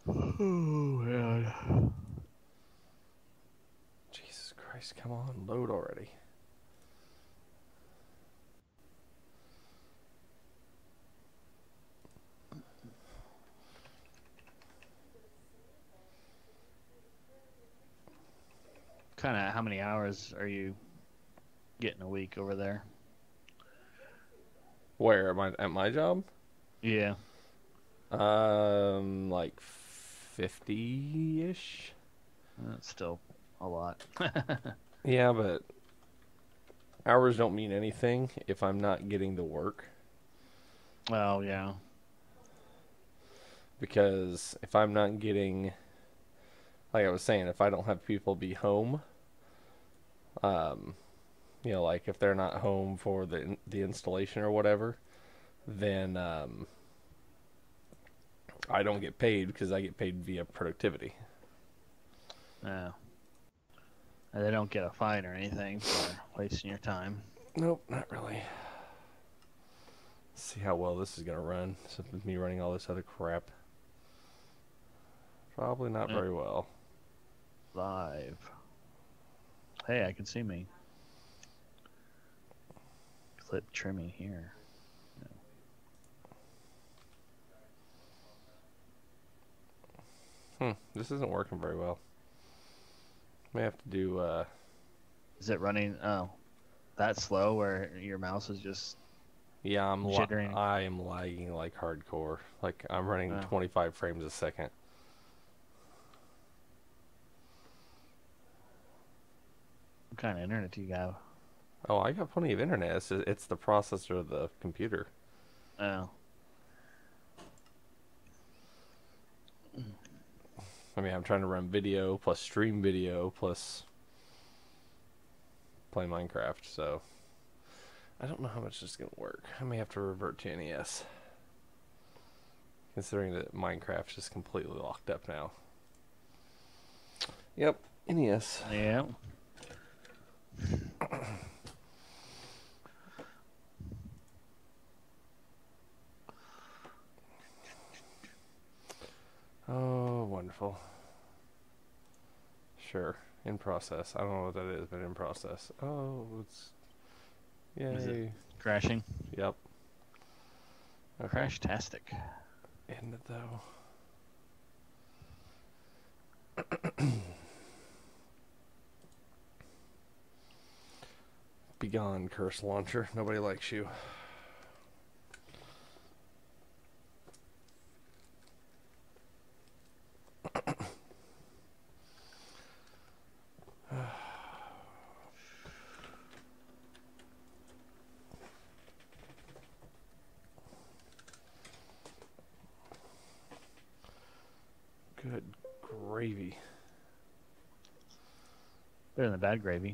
Oh, man. Jesus Christ, come on, load already. Kind of how many hours are you getting a week over there? Where am I at my job? Yeah. Like 50-ish. That's still a lot. Yeah, but hours don't mean anything if I'm not getting the work. Well, yeah. Because if I'm not getting, like I was saying, if I don't have people be home, um, like if they're not home for the installation or whatever, then I don't get paid because I get paid via productivity. Yeah. And they don't get a fine or anything for wasting your time. Nope, not really. Let's see how well this is gonna run. So with me running all this other crap, probably not Eh, very well. Live. Hey, I can see me. Clip trimming here. This isn't working very well. May have to do. Is it running? Oh, that slow where your mouse is just Yeah, jittering? I am lagging like hardcore. Like I'm running Oh, 25 frames a second. what kind of internet do you have? Oh, I got plenty of internet. It's the processor of the computer. Oh, I mean, I'm trying to run video plus stream video plus play Minecraft. So I don't know how much this is gonna work. I may have to revert to NES, considering that Minecraft's just completely locked up now. Yep, NES. yeah. Oh, wonderful. Sure, in process. I don't know what that is, but in process. Oh, it's Is it yay. crashing? Yep. Okay. Crash-tastic. End it though. Begone, curse launcher. Nobody likes you. Good gravy. Better than the bad gravy.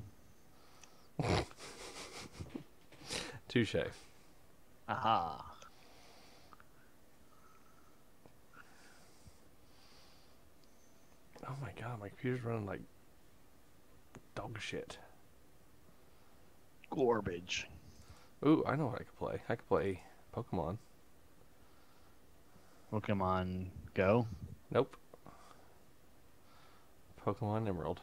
Touche. Aha. Oh my god, my computer's running like dog shit. Garbage. Ooh, I know what I could play. I could play Pokemon. Pokemon Go. Nope. Pokemon Emerald.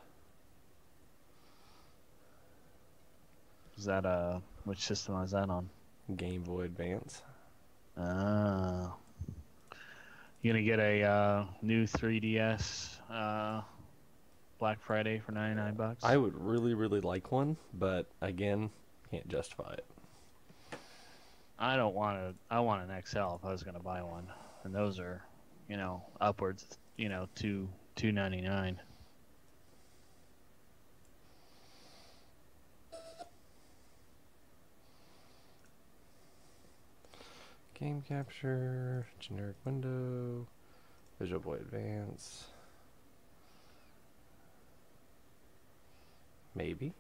Is that which system is that on? Game Boy Advance. Oh. You gonna get a new 3DS Black Friday for 99 I bucks? would really, really like one, but again, can't justify it. I don't want to. I want an XL if I was gonna buy one, and those are, upwards, 299. Game capture, generic window, Visual Boy Advance. Maybe.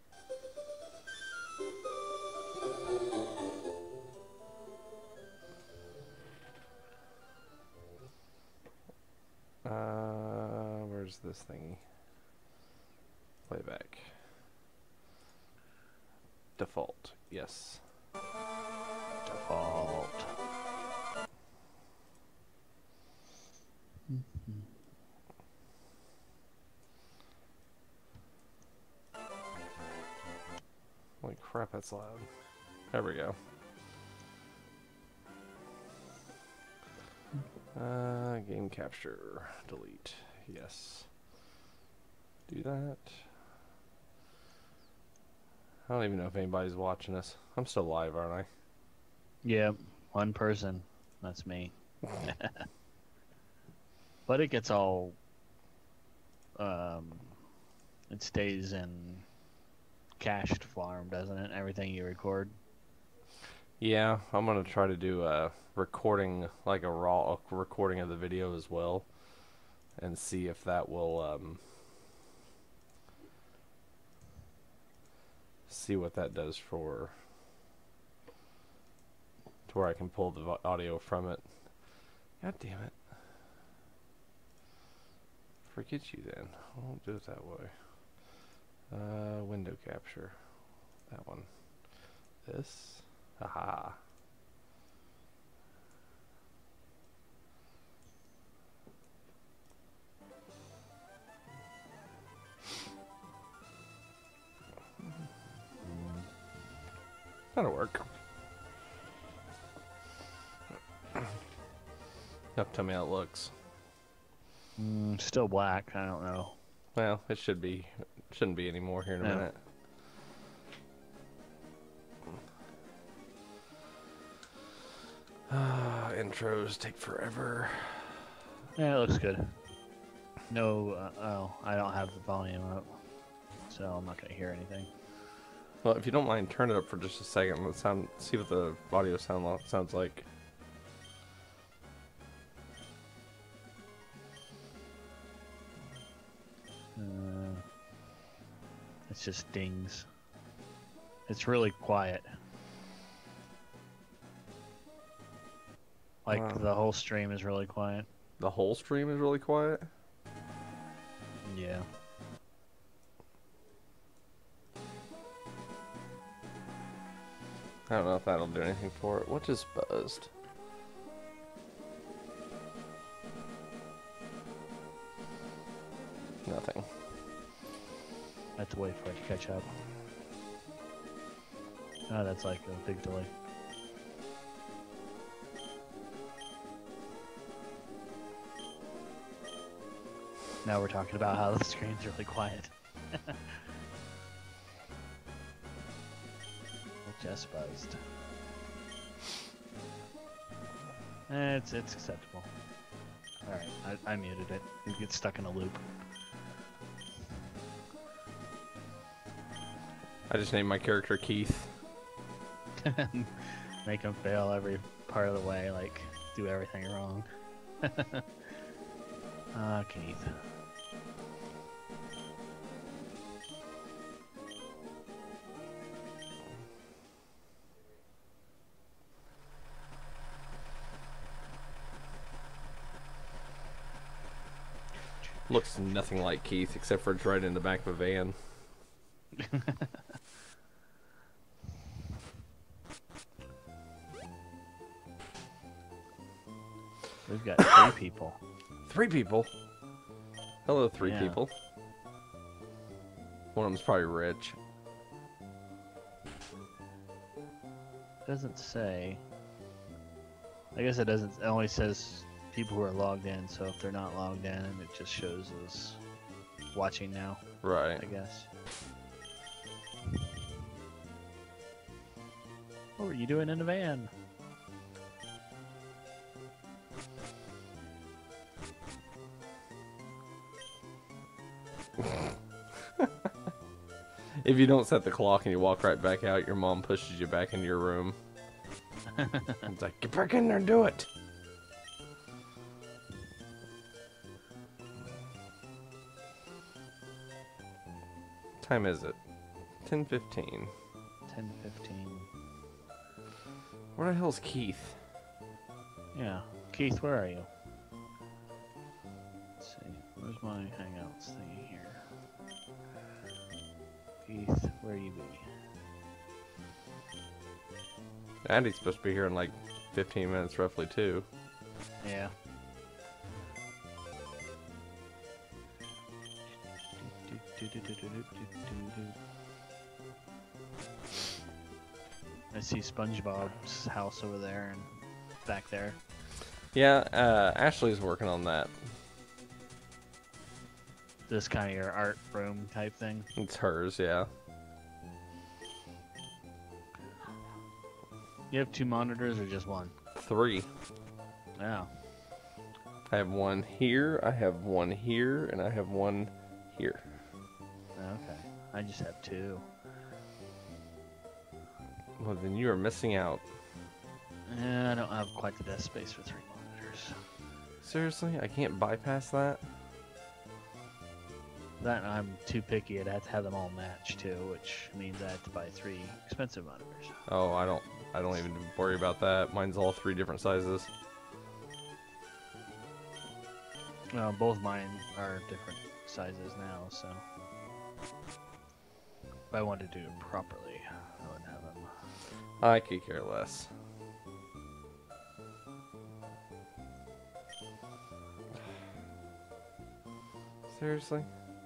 Where's this thingy? Playback. Default. Yes. Default. Holy crap, that's loud. There we go. Game capture. Delete. Yes. Do that. I don't even know if anybody's watching us. I'm still live, aren't I? Yeah, one person. That's me. But it gets all... it stays in cached farm, doesn't it? Everything you record. Yeah, I'm gonna try to do a recording, like a raw recording of the video as well, and see if that will see what that does for to where I can pull the audio from it. God damn it! Forget you then. I won't do it that way. Window capture. That one. This. Aha. That'll work. Have to tell me how it looks. Still black. I don't know. Well, it should be. Shouldn't be anymore here in a minute. Intros take forever. Yeah, it looks good. No, oh, I don't have the volume up, so I'm not gonna hear anything. Well, if you don't mind, turn it up for just a second. Let's see what the audio sounds like. It's just dings. It's really quiet. Like the whole stream is really quiet. The whole stream is really quiet? Yeah. I don't know if that'll do anything for it. What just buzzed? Nothing. I have to wait for it to catch up. Oh, that's like a big delay. Now we're talking about how the screen's really quiet. It just buzzed. It's acceptable. Alright, I muted it. It gets stuck in a loop. I just named my character Keith. Make him fail every part of the way, like, do everything wrong. Keith. Looks nothing like Keith, except for it's right in the back of a van. We've got 3 people. 3 people? Hello, 3 Yeah. people. One of them's probably rich. Doesn't say. I guess it doesn't. It only says people who are logged in. So if they're not logged in, it just shows as watching now. Right. I guess. What were you doing in the van? If you don't set the clock and you walk right back out, your mom pushes you back into your room. It's like, get back in there and do it. Time is it? 10:15. 10:15. Where the hell's Keith? Yeah. Keith, where are you? Let's see. Where's my Hangouts thingy here? Keith, where you be? Andy's supposed to be here in like 15 minutes roughly too. Yeah. I see SpongeBob's house over there and back there. Yeah, Ashley's working on that. This kind of your art room type thing. It's hers, yeah. You have 2 monitors or just one? 3. Yeah. I have one here, I have one here, and I have one here. Okay. I just have 2. Well, then you are missing out. I don't have quite the desk space for 3 monitors. Seriously? I can't bypass that? That I'm too picky. I'd have to have them all matched too, which means I have to buy 3 expensive monitors. Oh, I don't even worry about that. Mine's all 3 different sizes. Well, both mine are different sizes now, so if I wanted to do it properly, I would have them. I could care less. Seriously?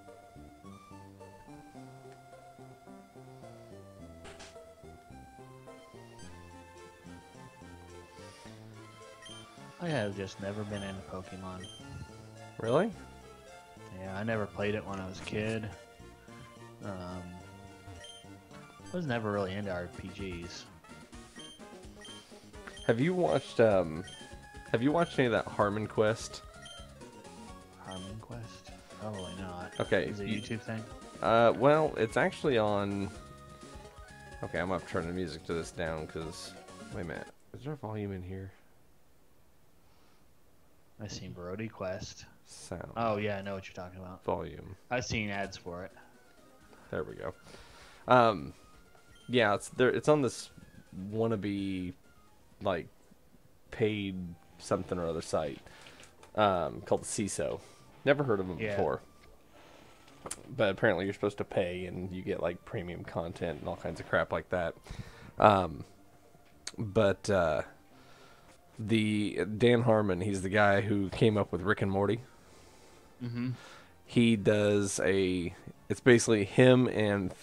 I have just never been into Pokemon. Really? Yeah, I never played it when I was a kid. I was never really into RPGs. Have you watched any of that Harmon Quest? Harmon Quest? Probably not. Okay. Is it a YouTube thing? Well, it's actually on... Okay, I'm gonna have to turn the music to this down, because... Wait a minute. Is there volume in here? I've seen Brody Quest. Sound. Oh, yeah, I know what you're talking about. Volume. I've seen ads for it. There we go. Yeah, it's there. It's on this wannabe, like, paid something or other site called CISO. Never heard of them before. But apparently you're supposed to pay and you get, like, premium content and all kinds of crap like that. The Dan Harmon, he's the guy who came up with Rick and Morty. Mm-hmm. He does it's basically him and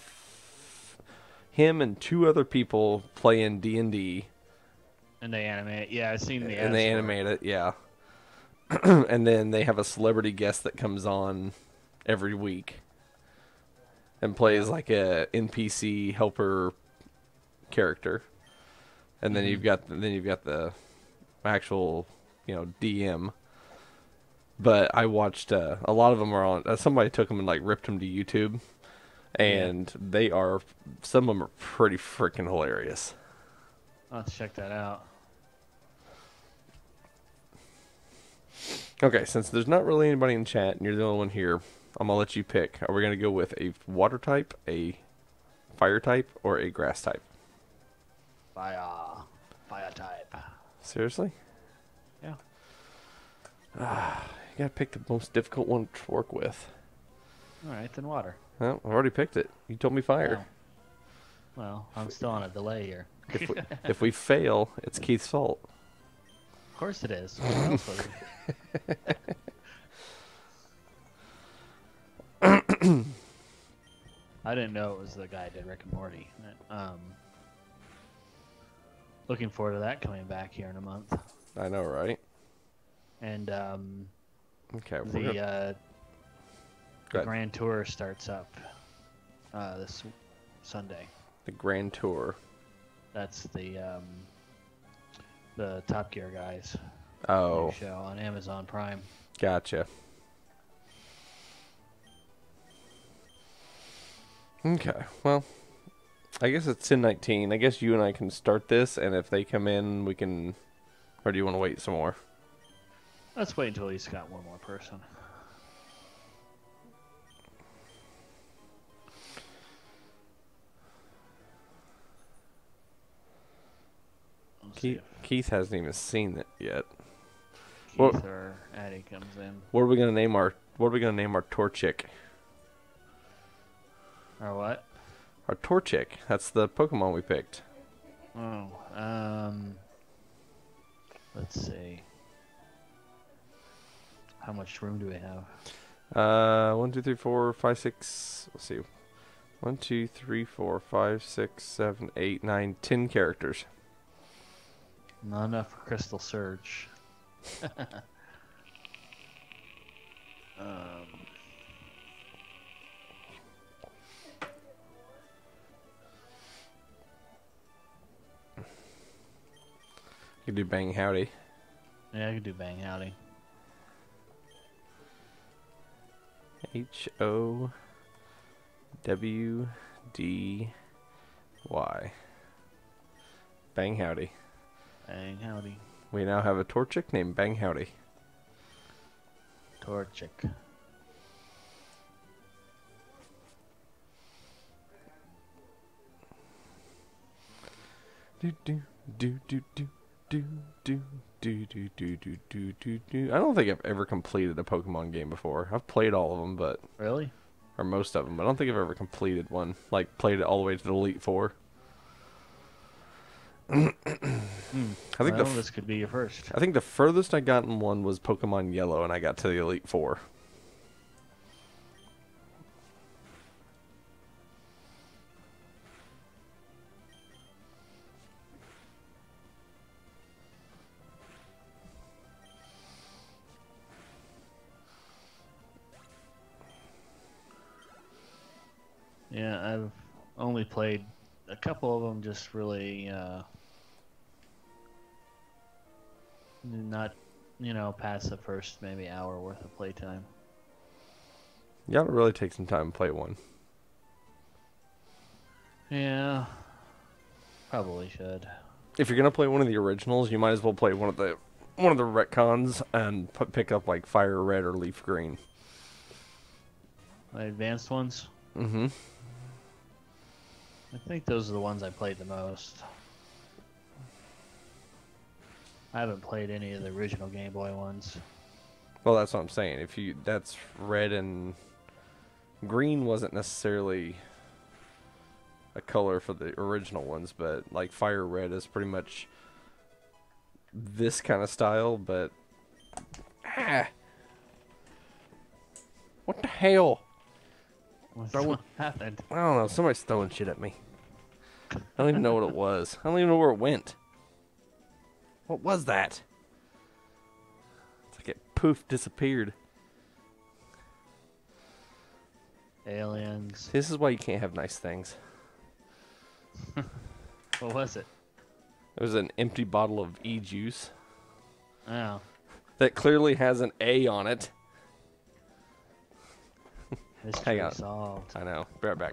2 other people playing D&D. And they animate it. Yeah, I've seen the ads And they for animate it, yeah. And then they have a celebrity guest that comes on every week and plays like a NPC helper character. And then you've got the actual, DM. But I watched a lot of them are on. Somebody took them and like ripped them to YouTube, and some of them are pretty freaking hilarious. I'll have to check that out. Okay, since there's not really anybody in chat and you're the only one here, I'm gonna let you pick. Are we gonna go with a water type, a fire type, or a grass type? Fire type. Seriously? Yeah. You gotta pick the most difficult one to work with. All right, then water. Well, I've already picked it. You told me fire. Well, I'm still on a delay here. If we fail, it's Keith's fault. Of course it is. What else was it? I didn't know it was the guy who did Rick and Morty. Looking forward to that coming back here in a month. I know, right? And okay, the Grand Tour starts up this Sunday. The Grand Tour. That's the Top Gear guys. Oh. Show on Amazon Prime. Gotcha. Okay, well, I guess it's 10:19. I guess you and I can start this, and if they come in, we can... Or do you want to wait some more? Let's wait until he's got one more person. Keith hasn't even seen it yet. Keith or Addie comes in. What are we gonna name our Torchic? Or what? Our Torchic. That's the Pokemon we picked. Oh, let's see. How much room do we have? 1, 2, 3, 4, 5, 6. Let's see. 1, 2, 3, 4, 5, 6, 7, 8, 9, 10 characters. Not enough for Crystal Surge. um, You can do Bang Howdy. yeah, I could do Bang Howdy. HOWDY. Bang Howdy. Bang Howdy. We now have a Torchic named Bang Howdy. Torchic. Do do do do do do do do do do do do do do. I don't think I've ever completed a Pokemon game before. I've played all of them, but Really? or most of them, but I don't think I've ever completed one. Like played it all the way to the Elite Four. I think well, this could be your first. I think the furthest I got in one was Pokemon Yellow, and I got to the Elite Four. Yeah, I've only played a couple of them, just really not, past the first maybe hour worth of playtime. You gotta really take some time and play one. Yeah, probably should. If you're gonna play one of the originals, you might as well play one of the retcons and pick up like Fire Red or Leaf Green. The advanced ones? Mm-hmm. I think those are the ones I played the most. I haven't played any of the original Game Boy ones. Well, that's what I'm saying. That's Red and Green wasn't necessarily a color for the original ones, but like Fire Red is pretty much this kind of style, but what the hell? What happened? I don't know. Somebody's throwing shit at me. I don't even know what it was. I don't even know where it went. What was that? It's like it poof disappeared. Aliens. This is why you can't have nice things. What was it? It was an empty bottle of E-juice Oh. that clearly has an A on it. Mystery Hang on. solved. I know. Be right back.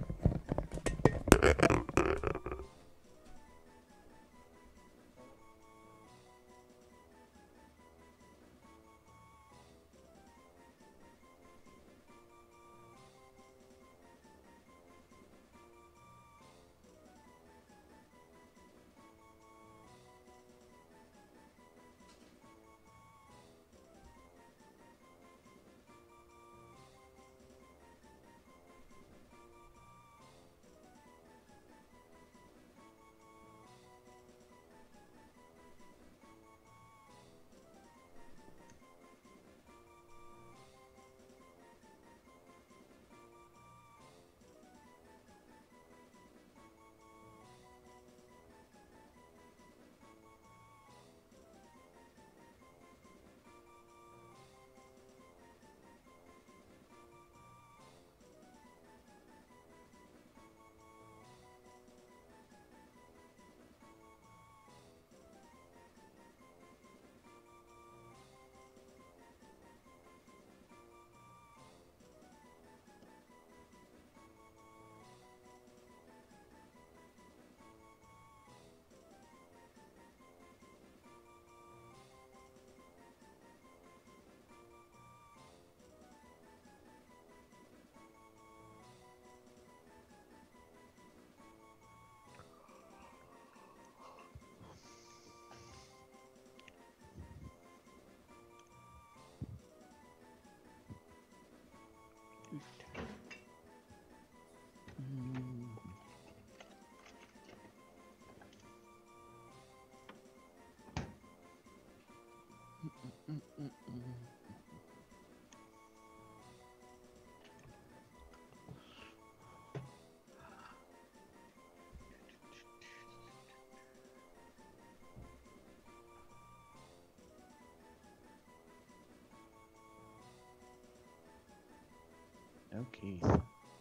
No Keith.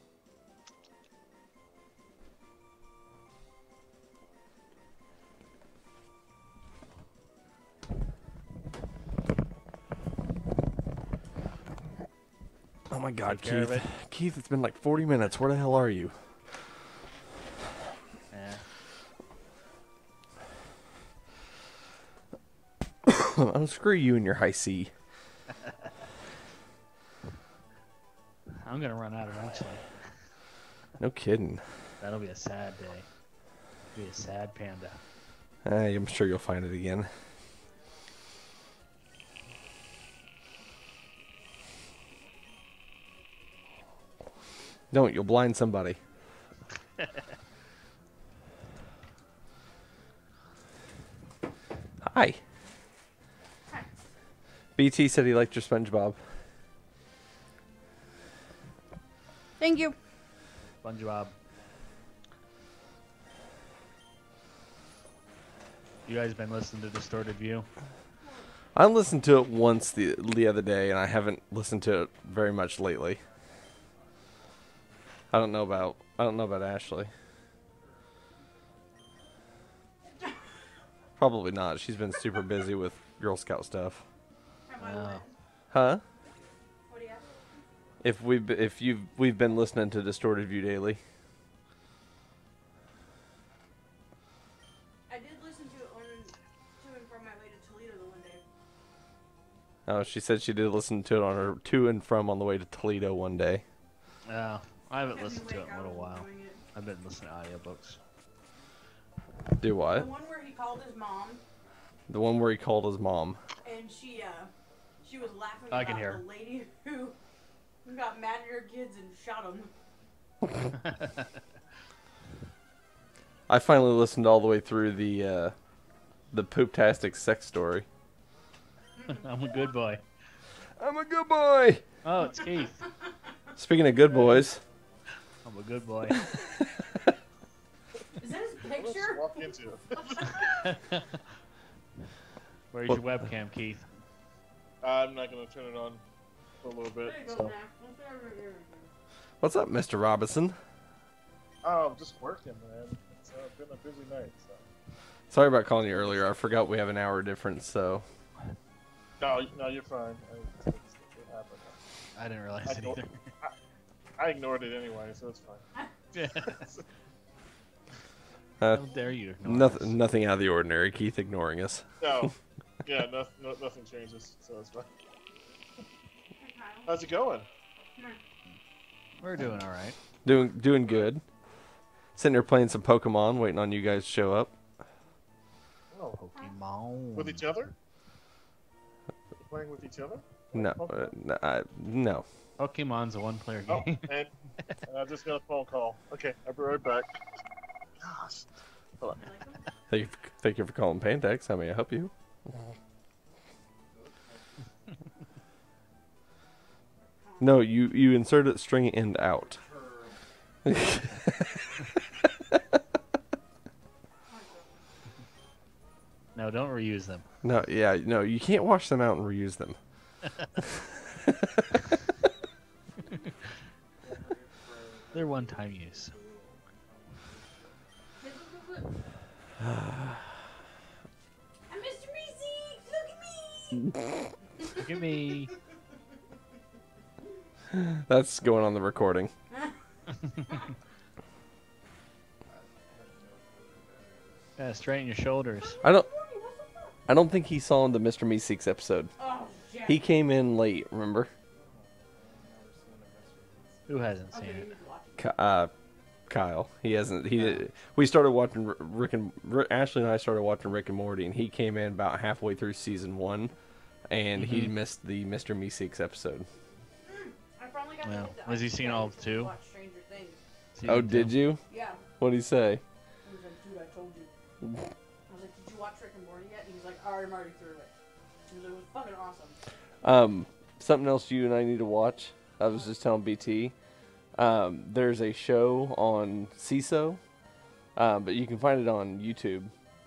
Oh my God, Take care of Keith. it. Keith, it's been like 40 minutes. Where the hell are you? Yeah. Oh, screw you and your high C. I'm gonna run out eventually. No kidding. That'll be a sad day. Be a sad panda. I'm sure you'll find it again. Don't, you'll blind somebody. Hi. Hi. BT said he liked your SpongeBob. Thank you. SpongeBob. You guys been listening to Distorted View? I listened to it once the other day, and I haven't listened to it very much lately. I don't know about Ashley. Probably not. She's been super busy with Girl Scout stuff. Oh. Huh? What do you ask? If we've been listening to Distorted View daily. I did listen to it to and from my way to Toledo the one day. Oh, she said she did listen to it on her to and from on the way to Toledo one day. Oh. I haven't Had me listened to it wake in a up little while. doing it. I've been listening to audiobooks. Do The what? one where he called his mom The one where he called his mom. and she was laughing I about can hear. the lady who got mad at her kids and shot them. I finally listened all the way through the Pooptastic sex story. I'm a good boy. I'm a good boy. Oh, it's Keith. Speaking of good boys, I'm a good boy. Is that his picture? Walk into. Where's your webcam, Keith? I'm not gonna turn it on for a little bit. There you go, So. Mac. what's up, Mr. Robinson? Oh, I'm just working, man. It's been a busy night. So. Sorry about calling you earlier. I forgot we have an hour difference, so No, you're fine. It happened. I didn't realize I it don't- either. I ignored it anyway, so it's fine. uh, How dare you? ignore us. nothing out of the ordinary. Keith ignoring us. No, yeah, nothing changes, so it's fine. How's it going? We're doing all right. Doing good. Sitting there playing some Pokemon, waiting on you guys to show up. Oh, Pokemon. with each other? Playing with each other? No, no. Pokemon's a one-player Oh, game. and I just got a phone call. Okay, I'll be right back. Gosh. Hold on. Thank you for calling Pantex. How may I help you? No, you insert it string end out. No, don't reuse them. No, yeah, no, you can't wash them out and reuse them. They're one-time use. I'm Mr. Meezy! Look at me! Look at me. That's going on the recording. Yeah, straighten your shoulders. I don't think he saw the Mr. Meeseeks episode. Oh, shit. He came in late, remember? Who hasn't seen Okay, you it? need to watch it. Kyle. He hasn't. We started watching Ashley and I started watching Rick and Morty, and he came in about halfway through season 1, and he missed the Mr. Meeseeks episode. I finally got Well, to has he seen all two? Watch Stranger Things. Oh, Season did 2? you? Yeah. What did he say? He was like, dude, I told you. I was like, did you watch Rick and Morty yet? And he was like, I'm already through it. He was like, it was fucking awesome. Something else you and I need to watch. I was just telling BT. There's a show on CISO, but you can find it on YouTube.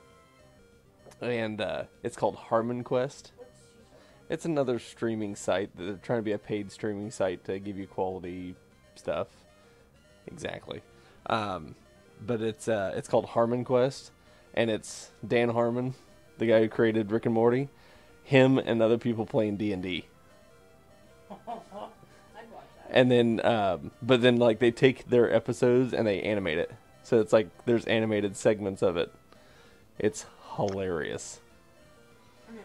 And it's called Harmon Quest. What's he It's another streaming site. They're trying to be a paid streaming site to give you quality stuff. Exactly. But it's called Harmon Quest, and it's Dan Harmon, the guy who created Rick and Morty, him and other people playing D&D. I'd watch that. And then, but then like they take their episodes and they animate it, so it's like there's animated segments of it. It's hilarious. Okay.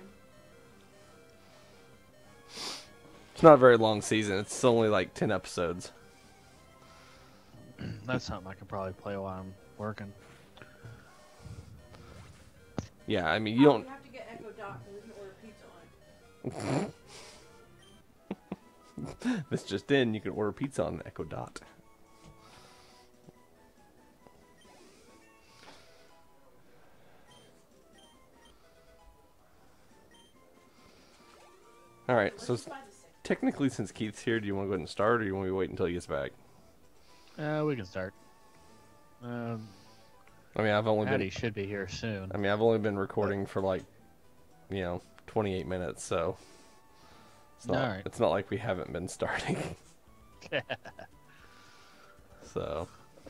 It's not a very long season. It's only like 10 episodes. That's something I could probably play while I'm working. Yeah, I mean you don't. You have to get Echo Dot so we can order pizza on it. This just in, you can order pizza on Echo Dot. All right, so technically, since Keith's here, do you want to go ahead and start, or do you want me to wait until he gets back? We can start. I mean, I've only Patty should be here soon. I mean, I've only been recording for like, 28 minutes, so it's not. Alright. It's not like we haven't been starting. So,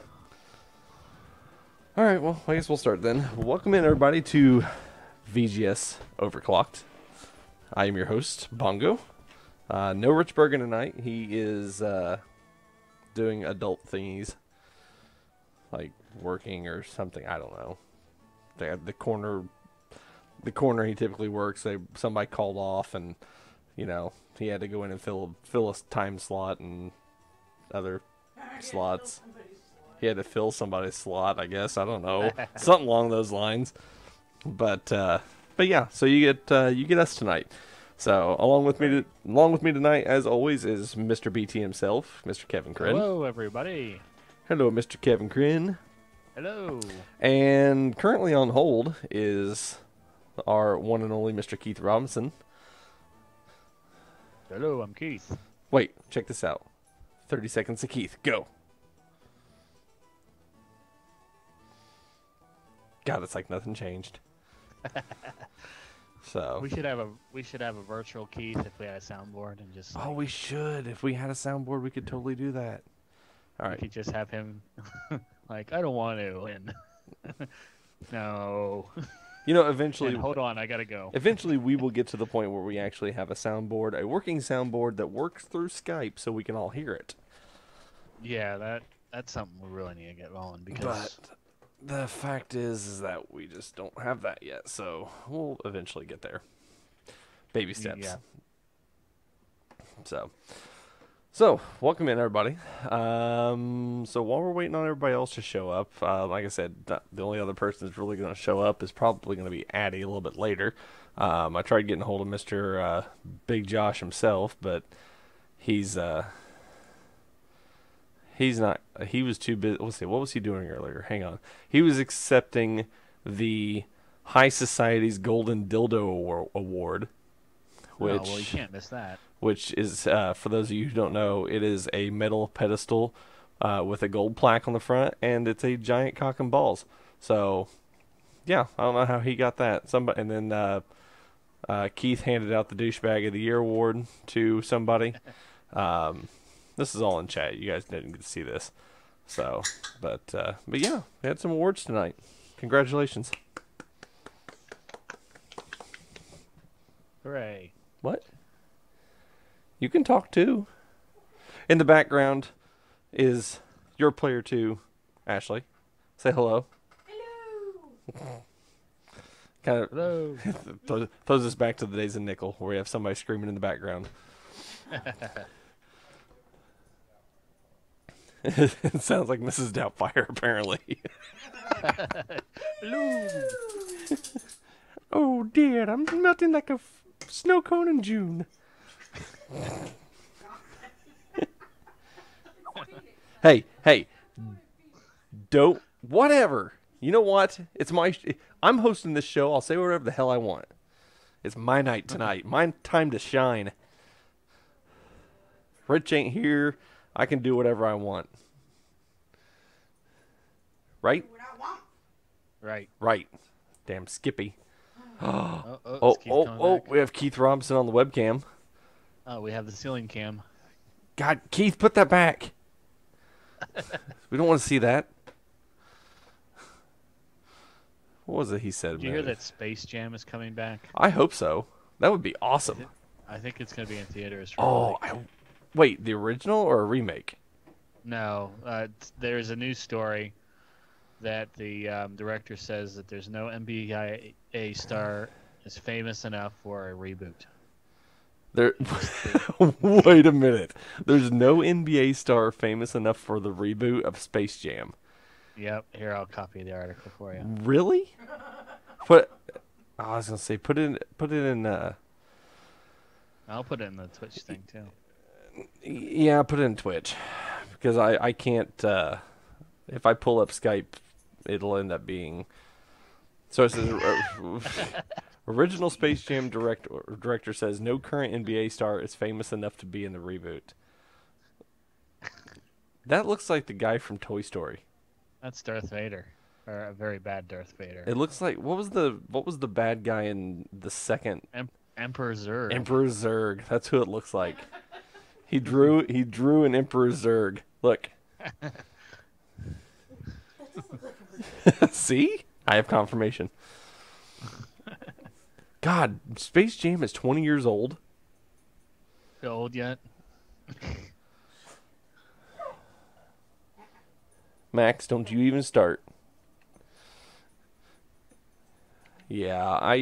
all right. Well, I guess we'll start then. Welcome in everybody to VGS Overclocked. I am your host, Bongo. No Rich Bergen tonight. He is doing adult thingies, like working or something. I don't know. They had the corner he typically works. Somebody called off, and he had to go in and fill a time slot and other slots. He had to fill somebody's slot, I guess. I don't know, something along those lines. But yeah. So you get us tonight. So along with me tonight, as always, is Mr. BT himself, Mr. Kevin Crin. Hello, everybody. Hello, Mr. Kevin Crin. Hello. And currently on hold is our one and only Mr. Keith Robinson. Hello, I'm Keith. Wait, check this out. 30 seconds to Keith. Go. God, it's like nothing changed. So We should have a virtual Keith if we had a soundboard and just. Oh, we should. If we had a soundboard, we could totally do that. All We right. could just have him, like, I don't want to, and no. Eventually. And hold on, I gotta go. Eventually, we will get to the point where we actually have a soundboard, a working soundboard that works through Skype, so we can all hear it. Yeah, that's something we really need to get on because. But the fact is that we just don't have that yet, so we'll eventually get there. Baby steps. Yeah. So welcome in, everybody. So while we're waiting on everybody else to show up, like I said, the only other person that's really going to show up is probably going to be Addy a little bit later. I tried getting a hold of Mr. Big Josh himself, but he's not. He was too busy. Let's see, what was he doing earlier? Hang on. He was accepting the High Society's Golden Dildo Award, which well, you can't miss that. Which is, for those of you who don't know, it is a metal pedestal with a gold plaque on the front, and it's a giant cock and balls. So, yeah, I don't know how he got that. And then Keith handed out the Douchebag of the Year award to somebody. This is all in chat. You guys didn't get to see this. So, but yeah, we had some awards tonight. Congratulations. Hooray. What? You can talk too. In the background is your player 2, Ashley. Say hello. Hello. Kind of Hello. throws us back to the days of Nickel, where we have somebody screaming in the background. It sounds like Mrs. Doubtfire, apparently. Hello. Oh dear, I'm melting like a snow cone in June. Hey, don't, whatever. You know what? I'm hosting this show. I'll say whatever the hell I want. It's my night tonight. My time to shine. Rich ain't here. I can do whatever I want. Right? Right. Damn Skippy. Oh, we have Keith Robinson on the webcam. Oh, we have the ceiling cam. God, Keith, put that back. We don't want to see that. What was it he said? Did you hear that Space Jam is coming back? I hope so. That would be awesome. I think it's going to be in theaters. Wait, the original or a remake? No, there's a news story that the director says that there's no NBA star is famous enough for a reboot. There. Wait a minute. There's no NBA star famous enough for the reboot of Space Jam. Yep. Here, I'll copy the article for you. Really? I was gonna say put it in. I'll put it in the Twitch thing too. Yeah, put it in Twitch because I can't. If I pull up Skype, it'll end up being. So it says. Original Space Jam director says no current NBA star is famous enough to be in the reboot. That looks like the guy from Toy Story. That's Darth Vader, or a very bad Darth Vader. It looks like what was the bad guy in the second Emperor Zurg. Emperor Zurg. That's who it looks like. He drew an Emperor Zurg. Look. See? I have confirmation. God, Space Jam is 20 years old. Feel old yet? Max, don't you even start. Yeah,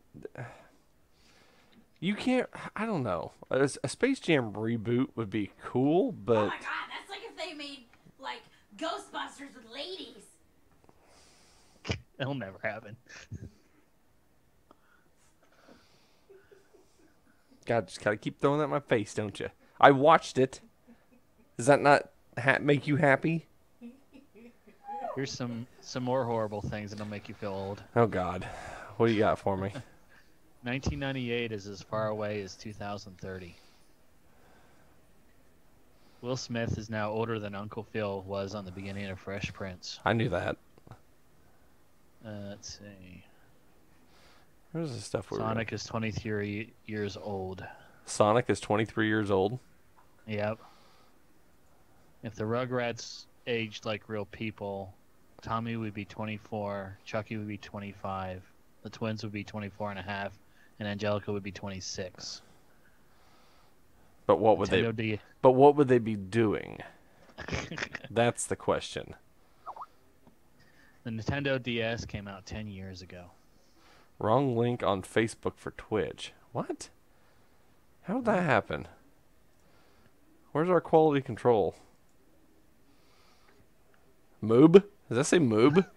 you can't, I don't know. A Space Jam reboot would be cool, but... Oh my god, that's like if they made, like, Ghostbusters with ladies. It'll never happen. God, just gotta keep throwing that in my face, don't you? I watched it. Does that not make you happy? Here's some more horrible things that'll make you feel old. Oh, God. What do you got for me? 1998 is as far away as 2030. Will Smith is now older than Uncle Phil was on the beginning of Fresh Prince. I knew that. Let's see. Where's the stuff we're Sonic is 23 years old. Sonic is 23 years old? Yep. If the Rugrats aged like real people, Tommy would be 24, Chucky would be 25, the twins would be 24 and a half, and Angelica would be 26. But what would they be doing? That's the question. The Nintendo DS came out 10 years ago. Wrong link on Facebook for Twitch. What? How did that happen? Where's our quality control? Moob? Does that say Moob?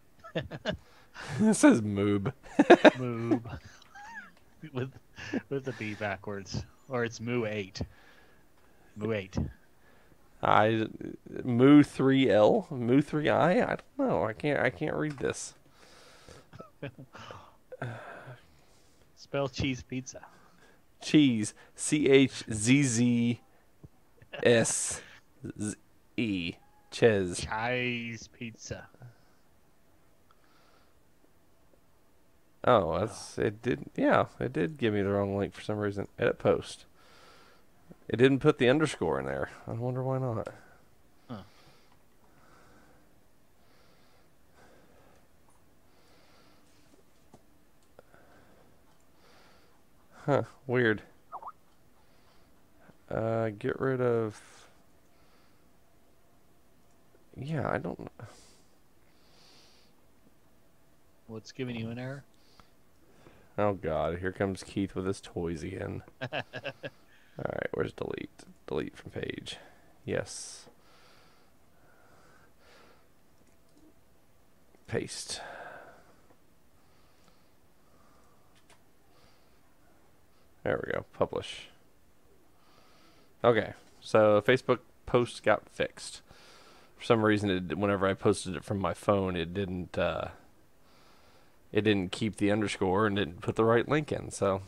It says Moob. Moob. with the B backwards. Or it's Moo 8. Moo 8. Moo 3L? Moo 3I? I don't know. I can't read this. Spell cheese pizza. Cheese. CHZZSE. Ches. Cheese pizza. Oh, it did give me the wrong link for some reason. Edit post. It didn't put the underscore in there. I wonder why not. Huh. Huh, weird. Get rid of... Yeah, I don't... What's giving you an error? Oh God, here comes Keith with his toys again. Alright, where's delete? Delete from page. Yes. Paste. There we go. Publish. Okay, so Facebook post got fixed. For some reason, whenever I posted it from my phone, it didn't keep the underscore and didn't put the right link in. So,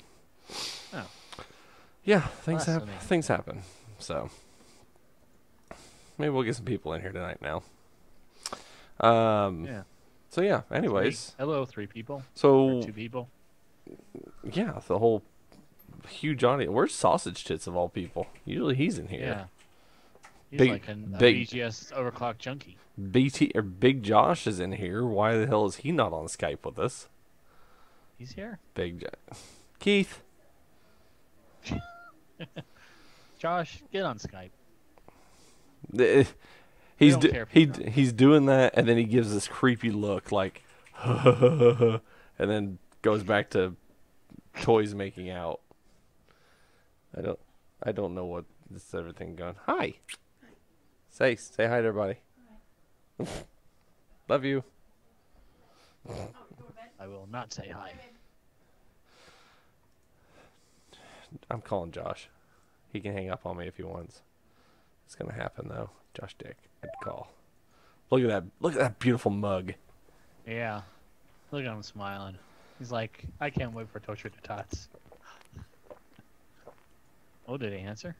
yeah, things happen. So, maybe we'll get some people in here tonight now. Yeah. So yeah. Anyways, hello, 3 people. So or 2 people. Yeah, the whole huge audience. Where's Sausage Tits of all people? Usually he's in here. Yeah. He's like a BGS overclock junkie. Big Josh is in here. Why the hell is he not on Skype with us? He's here. Keith. Josh, get on Skype. He's doing that, and then he gives this creepy look, like, and then goes back to toys making out. I don't know what this everything going. Hi. Say hi to everybody. Hi. Love you. I will not say hi. I'm calling Josh. He can hang up on me if he wants. It's gonna happen though. Josh Dick, I'd call. Look at that beautiful mug. Yeah. Look at him smiling. He's like, I can't wait for Torture to Tots. Oh, did he answer?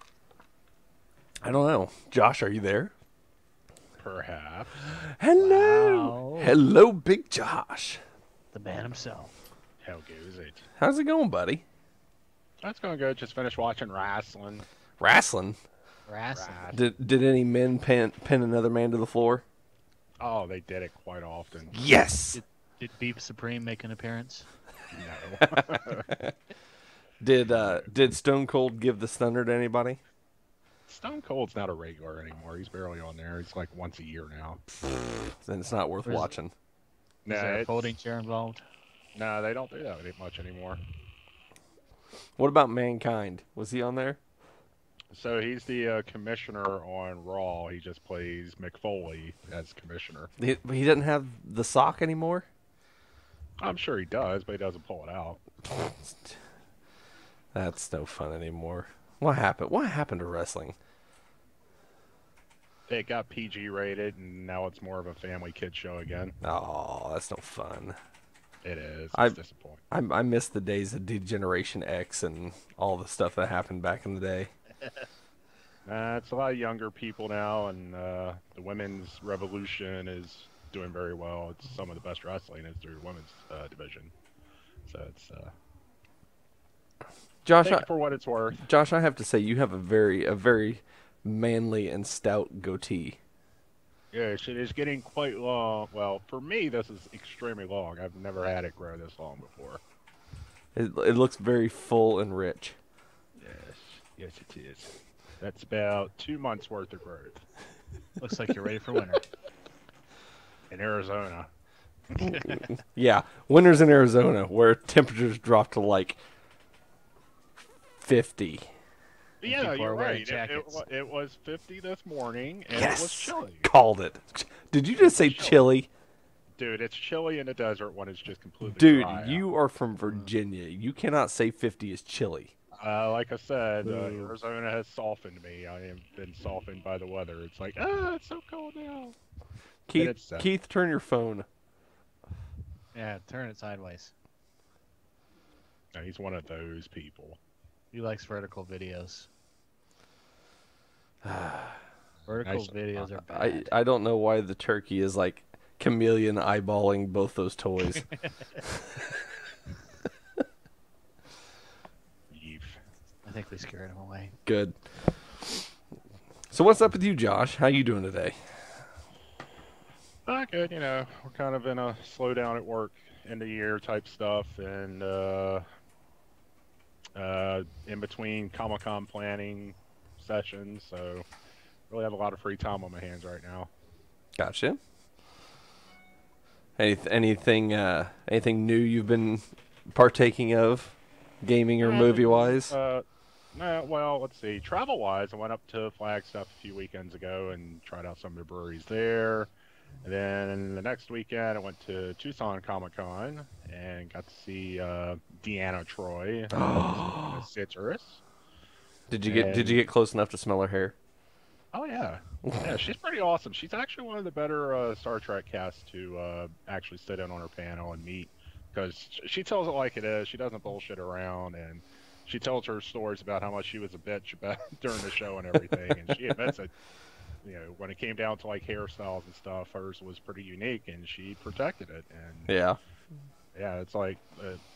I don't know. Josh, are you there? Perhaps. Hello. Wow. Hello, Big Josh. The man himself. How goes it? How's it going, buddy? That's going good. Just finished watching wrestling. Wrestling? Did any men pin another man to the floor? Oh, they did it quite often. Yes. Did Beef Supreme make an appearance? No. Did Stone Cold give the stunner to anybody? Stone Cold's not a regular anymore. He's barely on there. He's like once a year now. Then it's not worth watching. Is there a folding chair involved? No, they don't do that much anymore. What about Mankind? Was he on there? So he's the commissioner on Raw. He just plays Mick Foley as commissioner. He doesn't have the sock anymore? I'm sure he does, but he doesn't pull it out. That's no fun anymore. What happened? What happened to wrestling? It got PG rated, and now it's more of a family kid show again. Oh, that's no fun. It is. It's disappointing. I miss the days of Degeneration X and all the stuff that happened back in the day. It's a lot of younger people now, and the women's revolution is doing very well. It's some of the best wrestling is through the women's division. So it's Josh, for what it's worth. Josh, I have to say you have a very manly and stout goatee. Yes, it is getting quite long. Well, for me, this is extremely long. I've never had it grow this long before. It looks very full and rich. Yes, it is. That's about 2 months worth of growth. Looks like you're ready for winter. In Arizona. Yeah, winter's in Arizona, where temperatures drop to like 50. Yeah, you're right. It was 50 this morning, and yes, it was chilly. Called it. Did you just say chilly? Dude, it's chilly in the desert when it's just completely dry. Dude, you are from Virginia. You cannot say 50 is chilly. Like I said, Arizona has softened me. I have been softened by the weather. It's like, it's so cold now. Keith, turn your phone. Yeah, turn it sideways. No, he's one of those people. He likes vertical videos. Vertical videos are bad. I don't know why the turkey is like chameleon eyeballing both those toys. I think we scared him away. Good. So what's up with you, Josh? How you doing today? Good. We're kind of in a slowdown at work, end of year type stuff, and in between Comic-Con planning sessions, so really have a lot of free time on my hands right now. Gotcha. Anything new you've been partaking of, gaming or movie-wise? Well, let's see. Travel-wise, I went up to Flagstaff a few weekends ago and tried out some of the breweries there. And then the next weekend, I went to Tucson Comic-Con and got to see Deanna Troy, Citrus. Did you get close enough to smell her hair? Oh yeah, yeah. She's pretty awesome. She's actually one of the better Star Trek casts to actually sit in on her panel and meet, because she tells it like it is. She doesn't bullshit around, and she tells her stories about how much she was a bitch about during the show and everything. And she admits it. When it came down to like hairstyles and stuff, hers was pretty unique, and she protected it. And yeah, it's like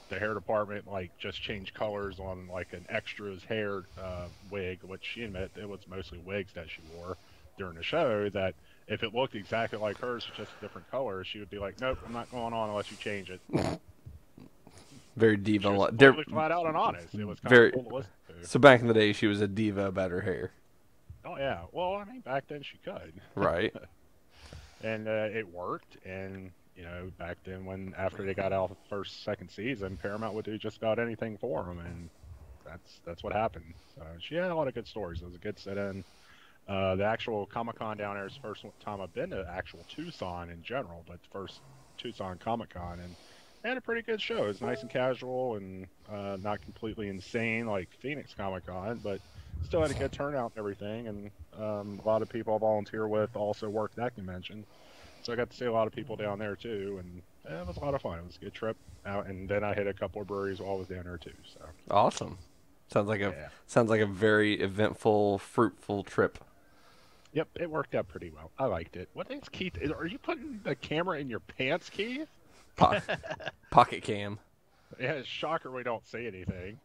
the hair department like just changed colors on like an extra's hair wig, which she admitted it was mostly wigs that she wore during the show. That if it looked exactly like hers, just a different color, she would be like, "Nope, I'm not going on unless you change it." Very She diva. was totally flat out and honest. It was kind Very. of cool to listen to. So back in the day, she was a diva about her hair. Oh yeah. Well, I mean, back then she could. Right. And it worked. And you know, back then, when after they got out of the second season, Paramount would do just about anything for them, and that's what happened. So she had a lot of good stories. It was a good sit-in. The actual Comic-Con down there is the first time I've been to actual Tucson in general, but the first Tucson Comic-Con, and they had a pretty good show. It was nice and casual and not completely insane like Phoenix Comic-Con, but still had a good turnout and everything. And a lot of people I volunteer with also worked that convention. So I got to see a lot of people down there too, and it was a lot of fun. It was a good trip out, and then I hit a couple of breweries while I was down there too. So awesome. Sounds like a very eventful, fruitful trip. Yep, it worked out pretty well. I liked it. What is Keith? Are you putting the camera in your pants, Keith? Pocket cam. Yeah, it's shocker we don't see anything.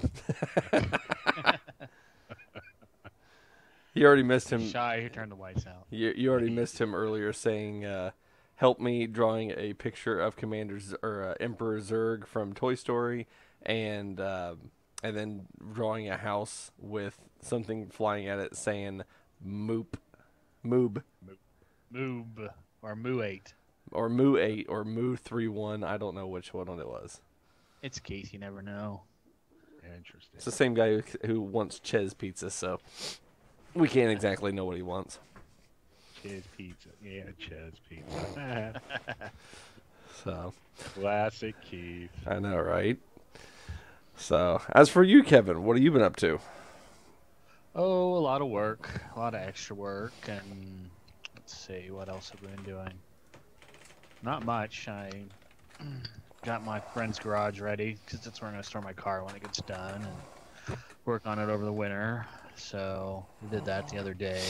You already missed him. Shy who turned the whites out. You already missed him earlier saying, "Help me drawing a picture of Emperor Zurg from Toy Story, and then drawing a house with something flying at it saying Moob, Moob or Moo8 or Moo8 or Moo31. I don't know which one it was. It's Keith. You never know. Interesting. It's the same guy who wants Ches pizza, so we can't exactly know what he wants. Ches pizza. Yeah, Ches pizza. So classic Keith. I know, right? So, as for you, Kevin, what have you been up to? Oh, a lot of work, a lot of extra work, and let's see, what else have we been doing? Not much. I got my friend's garage ready, because that's where I'm going to store my car when it gets done, and work on it over the winter. So, we did that the other day.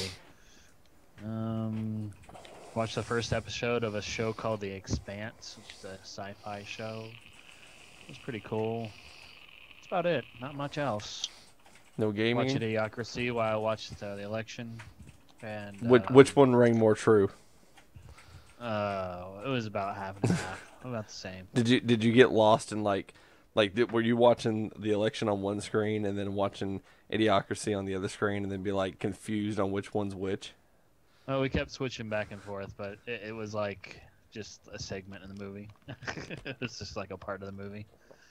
Watched the first episode of a show called The Expanse, which is a sci-fi show. It was pretty cool. That's about it. Not much else. No gaming? Watched Idiocracy while I watched the election. And which one rang more true? It was about half and half. About the same. Did you get lost in were you watching the election on one screen and then watching Idiocracy on the other screen and then be like confused on which one's which? Oh, we kept switching back and forth, but it was like just a segment in the movie. It's just like a part of the movie.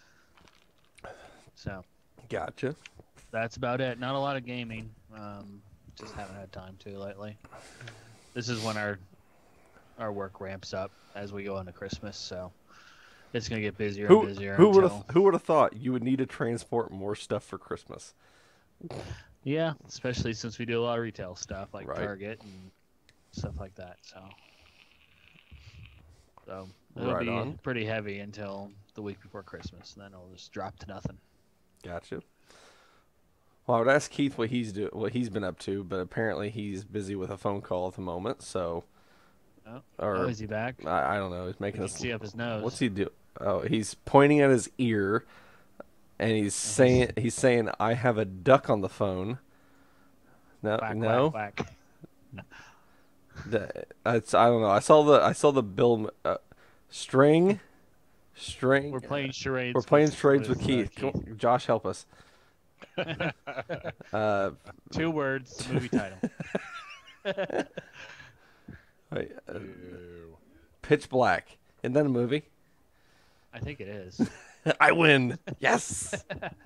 So. Gotcha. That's about it. Not a lot of gaming. Just haven't had time to lately. This is when our work ramps up as we go into Christmas, so it's gonna get busier and busier. Who would have thought you would need to transport more stuff for Christmas? Yeah, especially since we do a lot of retail stuff like right. Target and stuff like that. So it'll right be on. Pretty heavy until the week before Christmas, and then it'll just drop to nothing. Gotcha. Well, I would ask Keith what he's been up to, but apparently he's busy with a phone call at the moment. So, is he back? I don't know. He's making us see up his nose. What's he do? Oh, he's pointing at his ear, and he's saying, "I have a duck on the phone." No, quack, no. Quack, quack. I don't know. I saw the Bill string. We're playing charades. We're playing charades with Keith. Josh, help us. 2 words, the movie title. Wait, Pitch Black. Isn't that a movie? I think it is. I win. Yes.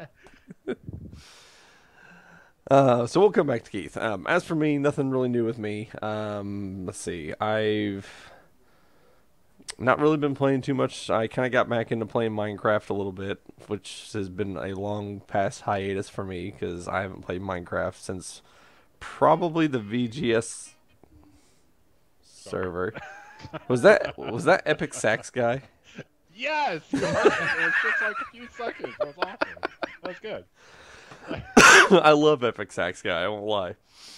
So we'll come back to Keith. As for me, nothing really new with me. Let's see. I've not really been playing too much. I kind of got back into playing Minecraft a little bit, which has been a long past hiatus for me because I haven't played Minecraft since probably the VGS server. Was that Epic Sax guy? Yes! It was just like a few seconds. That was awesome. That was good. I love Epic Sax guy, I won't lie.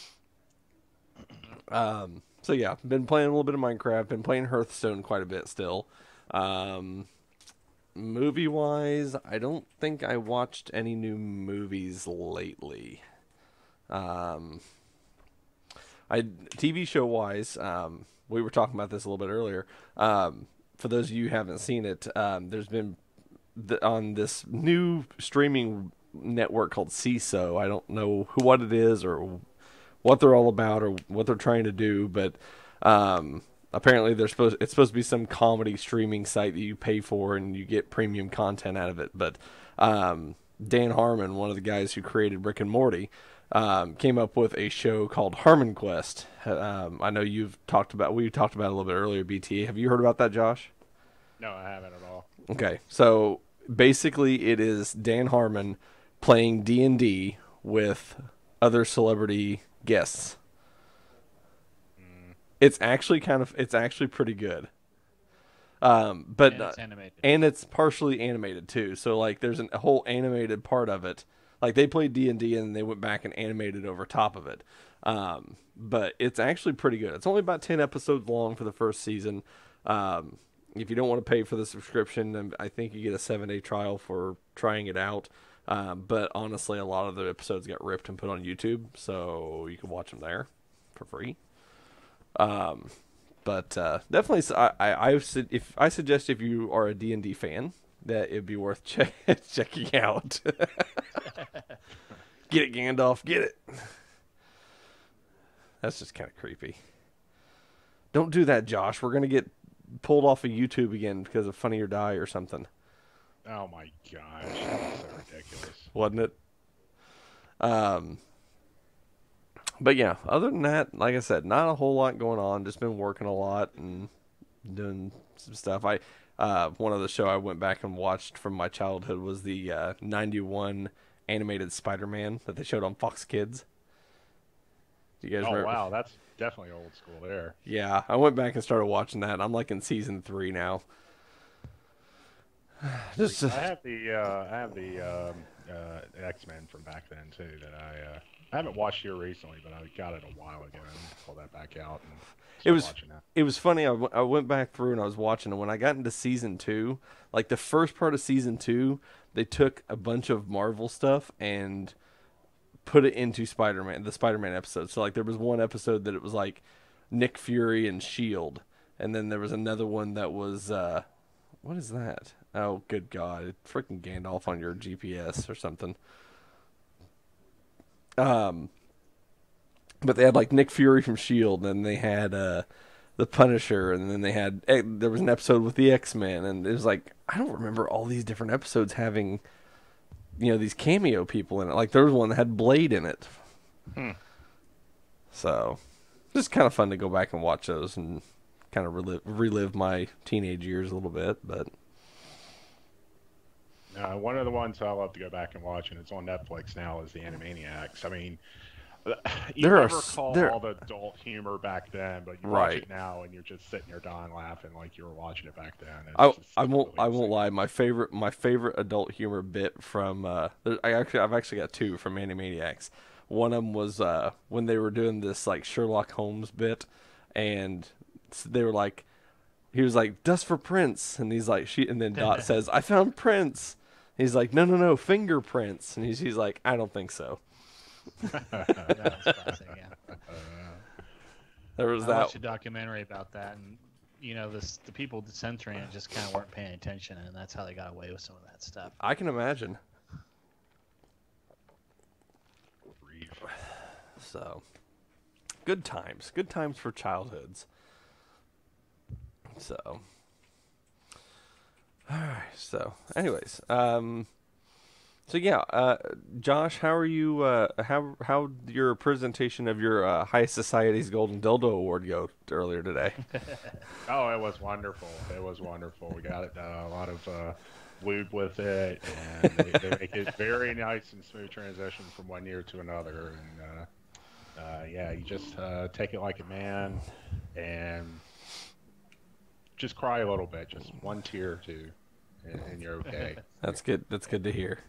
So yeah, been playing a little bit of Minecraft, been playing Hearthstone quite a bit still. movie-wise, I don't think I watched any new movies lately. TV show-wise, we were talking about this a little bit earlier. For those of you who haven't seen it, there's been on this new streaming network called CISO. I don't know what it is or what they're all about or what they're trying to do, but apparently it's supposed to be some comedy streaming site that you pay for and you get premium content out of it. But Dan Harmon, one of the guys who created Rick and Morty, came up with a show called Harmon Quest. I know we talked about it a little bit earlier, BT. Have you heard about that, Josh? No, I haven't at all. Okay, so basically it is Dan Harmon playing D&D with other celebrity guests. It's actually pretty good. But and it's animated. And it's partially animated too. So like there's a whole animated part of it. Like they played D&D and they went back and animated over top of it. But it's actually pretty good. It's only about 10 episodes long for the first season. If you don't want to pay for the subscription, then I think you get a 7-day trial for trying it out. But honestly, a lot of the episodes got ripped and put on YouTube, so you can watch them there for free. But definitely, I suggest if you are a D&D fan, that it'd be worth checking out. Get it, Gandalf, get it. That's just kind of creepy. Don't do that, Josh. We're gonna get pulled off of YouTube again because of Funny or Die or something. Oh my gosh, that's so ridiculous. Wasn't it? But yeah, other than that, like I said, not a whole lot going on. Just been working a lot and doing some stuff. One of the show I went back and watched from my childhood was the 91 animated Spider-Man that they showed on Fox Kids. Do you guys remember? Wow, that's definitely old school there. Yeah, I went back and started watching that. I'm like in season 3 now. I have the X-Men from back then too that I haven't watched here recently, but I got it a while ago and pulled that back out and watching that. It was funny. I went back through and I was watching it. When I got into season 2, like the first part of season 2, they took a bunch of Marvel stuff and put it into the Spider-Man episode. So like there was one episode that it was like Nick Fury and S.H.I.E.L.D. And then there was another one that was what is that? Oh, good God. Freaking Gandalf on your GPS or something. But they had like Nick Fury from S.H.I.E.L.D. and they had the Punisher, and then there was an episode with the X-Men, and it was like, I don't remember all these different episodes having, these cameo people in it. Like there was one that had Blade in it. So just kind of fun to go back and watch those and kind of relive my teenage years a little bit, but one of the ones I love to go back and watch, and it's on Netflix now, is the Animaniacs. I mean, you never recall all the adult humor back then, but you watch it now, and you're just sitting there dying laughing like you were watching it back then. I won't lie. My favorite adult humor bit from I've actually got 2 from Animaniacs. One of them was when they were doing this like Sherlock Holmes bit, and they were like, he was like, "Dust for prints," and he's like, and then Dot says, "I found prints." He's like, no, fingerprints. And he's like, I don't think so. That was classic, yeah. There was I watched a documentary about that, and the people censoring it just kind of weren't paying attention, and that's how they got away with some of that stuff. I can imagine. So, good times for childhoods. So, all right. So, anyways, so yeah, Josh, how are you? How your presentation of your High Society's Golden Dildo Award go earlier today? Oh, it was wonderful. It was wonderful. We got a lot of lube with it, and they make it very nice and smooth transition from one year to another. And yeah, you just take it like a man and just cry a little bit, just one tear or two, and you're okay. That's good. That's good to hear.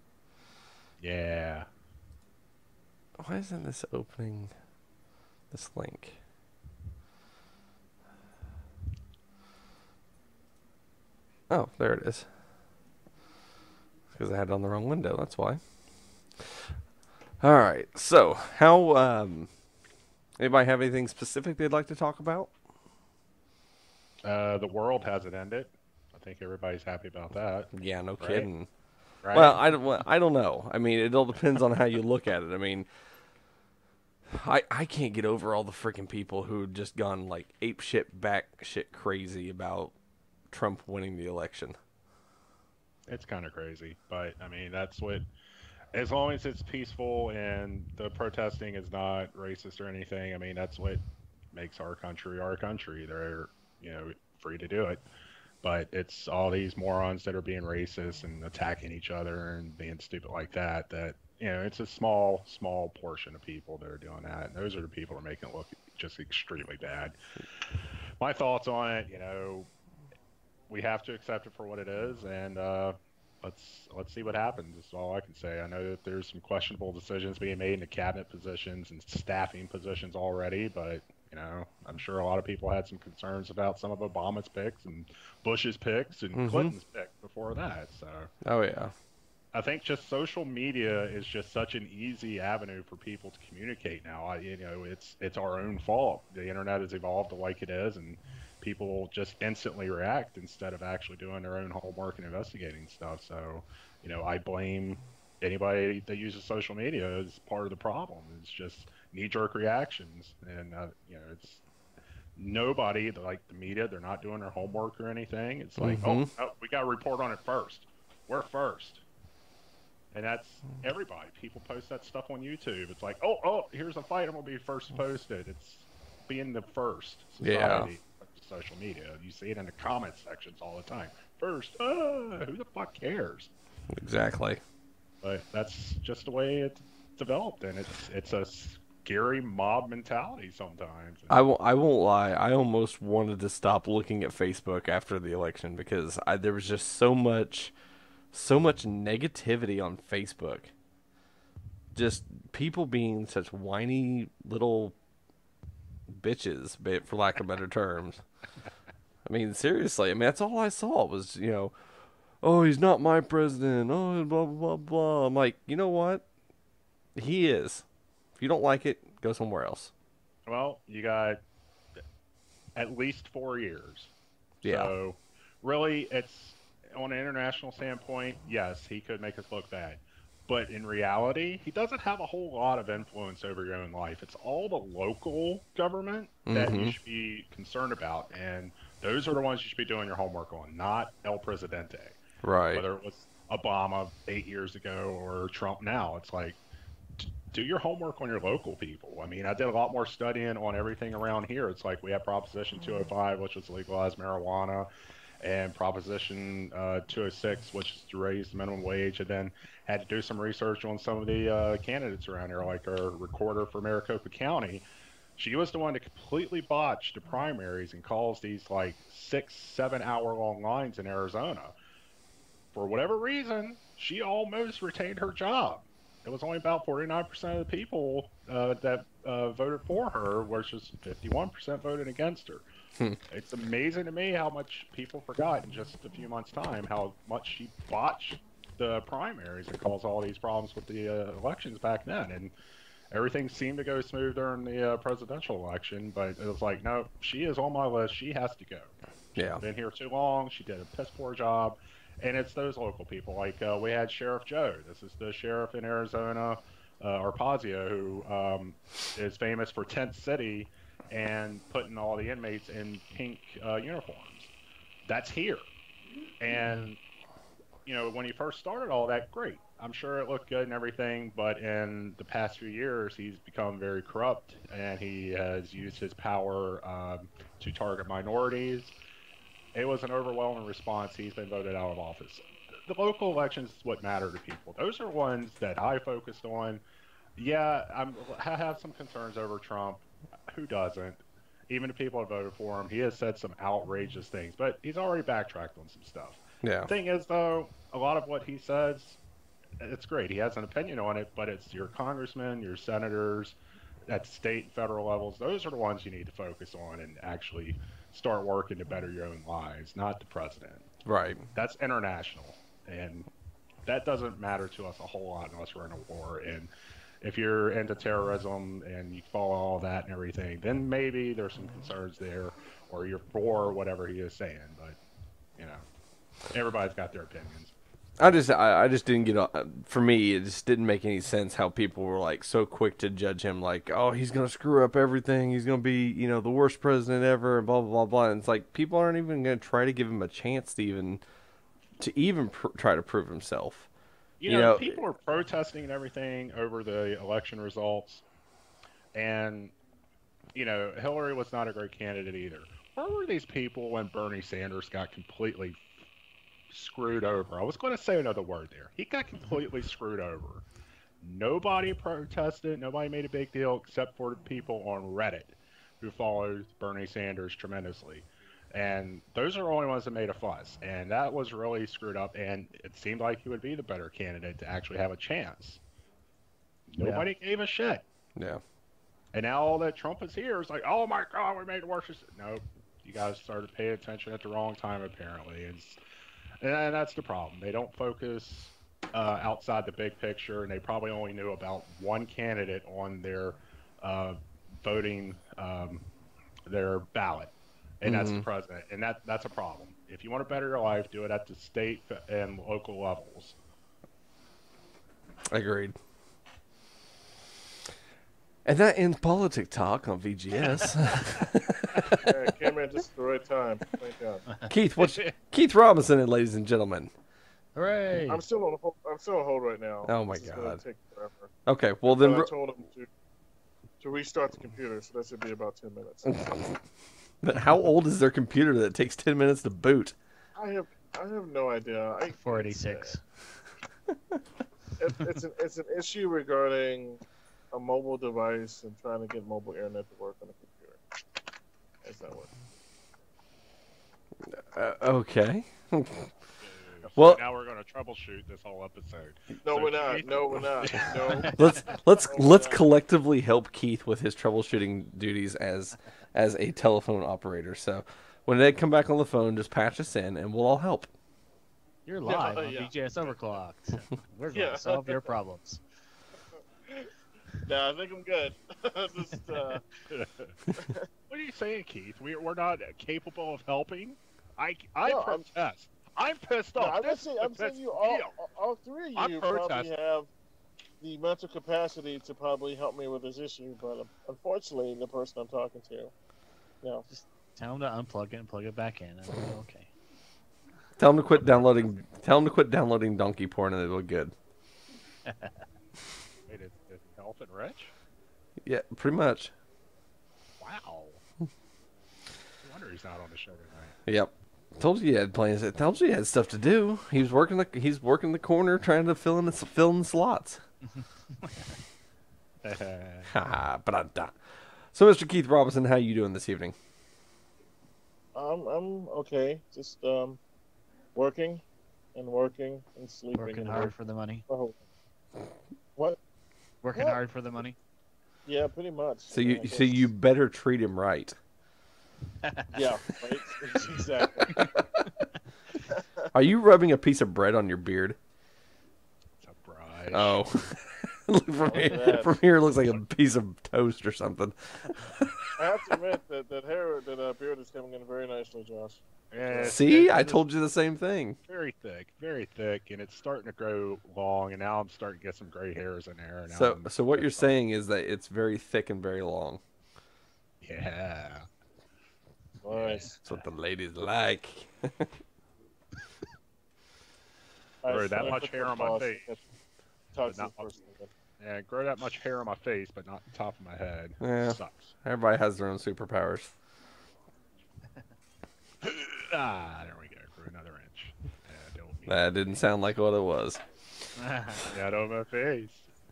Yeah. Why isn't this opening this link? Oh, there it is. Because I had it on the wrong window, that's why. Alright, so, how, anybody have anything specific they'd like to talk about? The world hasn't ended. I think everybody's happy about that. Yeah, no Right? kidding. Right? Well, I don't know. I mean, it all depends on how you look at it. I mean, I can't get over all the freaking people who just gone like ape shit crazy about Trump winning the election. It's kind of crazy, but I mean, that's what. As long as it's peaceful and the protesting is not racist or anything, I mean, that's what makes our country our country. They're, free to do it. But it's all these morons that are being racist and attacking each other and being stupid like that, it's a small portion of people that are doing that. And those are the people that are making it look just extremely bad. My thoughts on it, we have to accept it for what it is, and let's see what happens. That's all I can say. I know that there's some questionable decisions being made in the cabinet positions and staffing positions already, but I'm sure a lot of people had some concerns about some of Obama's picks and Bush's picks and Clinton's pick before that. So, oh yeah, I think just social media is just such an easy avenue for people to communicate now. It's our own fault. The internet has evolved to like it is, and people just instantly react instead of actually doing their own homework and investigating stuff. So, I blame anybody that uses social media as part of the problem. It's just knee-jerk reactions, and it's nobody, like the media, they're not doing their homework or anything. It's like, oh, we got to report on it first. We're first. And that's everybody. People post that stuff on YouTube. It's like, oh, here's a fight. I'm going to be first posted. It's being the first society of social media. You see it in the comment sections all the time. First, who the fuck cares? Exactly. But that's just the way it's developed, and it's a scary mob mentality sometimes. I won't lie. I almost wanted to stop looking at Facebook after the election because there was just so much negativity on Facebook. Just people being such whiny little bitches, for lack of better terms. I mean, seriously. I mean, that's all I saw was, oh, he's not my president. Oh, blah, blah, blah. I'm like, you know what? He is. If you don't like it, go somewhere else. Well, you got at least 4 years. Yeah. So, really, it's on an international standpoint, yes, he could make us look bad. But in reality, he doesn't have a whole lot of influence over your own life. It's all the local government that you should be concerned about. And those are the ones you should be doing your homework on, not El Presidente. Right. Whether it was Obama 8 years ago or Trump now. It's like, do your homework on your local people. I mean, I did a lot more studying on everything around here. It's like we have Proposition 205, which was legalize marijuana, and Proposition 206, which is to raise the minimum wage, and then had to do some research on some of the candidates around here, like our recorder for Maricopa County. She was the one that completely botched the primaries and caused these like 6-7 hour long lines in Arizona. For whatever reason, she almost retained her job. It was only about 49% of the people that voted for her, versus 51% voted against her. It's amazing to me how much people forgot in just a few months' time how much she botched the primaries and caused all these problems with the elections back then. And everything seemed to go smooth during the presidential election, but it was like, no, she is on my list. She has to go. Yeah. She's been here too long. She did a piss poor job. And it's those local people. Like we had Sheriff Joe. This is the sheriff in Arizona, Arpaio, who is famous for Tent City and putting all the inmates in pink uniforms. That's here. And, when he first started all that, great. I'm sure it looked good and everything, but in the past few years, he's become very corrupt, and he has used his power to target minorities. It was an overwhelming response. He's been voted out of office. The local elections is what matter to people. Those are ones that I focused on. Yeah, I have some concerns over Trump. Who doesn't? Even the people that voted for him, he has said some outrageous things, but he's already backtracked on some stuff. Yeah. The thing is, though, a lot of what he says, it's great. He has an opinion on it, but it's your congressmen, your senators, at state and federal levels. Those are the ones you need to focus on and actually start working to better your own lives, not the president. Right. That's international. And that doesn't matter to us a whole lot unless we're in a war. And if you're into terrorism and you follow all that and everything, then maybe there's some concerns there, or you're for whatever he is saying. But everybody's got their opinions. I just didn't get. For me, it just didn't make any sense how people were like so quick to judge him, like, oh, he's gonna screw up everything. He's gonna be, the worst president ever, and blah blah blah blah. And it's like people aren't even gonna try to give him a chance to even try to prove himself. People are protesting and everything over the election results, and Hillary was not a great candidate either. Where were these people when Bernie Sanders got completely screwed over? I was going to say another word there. He got completely screwed over. Nobody protested. Nobody made a big deal except for the people on Reddit who followed Bernie Sanders tremendously. And those are the only ones that made a fuss. And that was really screwed up. And it seemed like he would be the better candidate to actually have a chance. Nobody gave a shit. Yeah. And now all that Trump is here is like, oh my God, we made it worse. Nope. You guys started paying attention at the wrong time, apparently. And that's the problem. They don't focus outside the big picture, and they probably only knew about one candidate on their voting, their ballot, and that's the president. And that's a problem. If you want to better your life, do it at the state and local levels. Agreed. And that ends Politic Talk on VGS. Yeah, came in just at the right time. Thank God. Keith Robinson, ladies and gentlemen. Hooray! I'm still on hold right now. Oh my This is God. gonna take forever. Okay, well then. But I told him to restart the computer, so that should be about 10 minutes. But how old is their computer that it takes 10 minutes to boot? I have no idea. 486. It's an issue regarding a mobile device and trying to get mobile internet to work on a computer. That's not working. Okay. Well, now we're going to troubleshoot this whole episode. No, we're not. No. Let's collectively help Keith with his troubleshooting duties as a telephone operator. So when they come back on the phone, just patch us in, and we'll all help. You're live on VGS Overclocked. We're going to solve your problems. No, I think I'm good. What are you saying, Keith? We're not capable of helping? I No, protest. I'm pissed off. I'm saying you all three of you probably have the mental capacity to probably help me with this issue, but unfortunately, the person I'm talking to, just tell them to unplug it and plug it back in, and it'll be okay. Tell them to quit downloading. Tell them to quit downloading donkey porn, and it'll be good. Wait, is Health and Rich? Yeah, pretty much. Wow. No wonder he's not on the show tonight. Yep. Told you he had plans. I told you he had stuff to do. He's working the corner trying to fill in the slots. So, Mr. Keith Robinson, how you doing this evening? I'm okay. Just working and sleeping. Working hard for the money. Oh. What? Working hard for the money. Yeah, pretty much. So you better treat him right. Yeah, right. Exactly. Are you rubbing a piece of bread on your beard? Surprise. Oh. From here, it looks like a piece of toast or something. I have to admit that beard is coming in very nicely, Josh. Yeah, See, I told you the same thing. Very thick, and it's starting to grow long, and now I'm starting to get some gray hairs in there. And So what you're saying is that it's very thick and very long. Yeah. Nice. That's what the ladies like. Grow that much hair on my face. Yeah, grow that much hair on my face, but not the top of my head. Yeah. Sucks. Everybody has their own superpowers. There we go. Grew another inch. That didn't sound like what it was. Got on my face.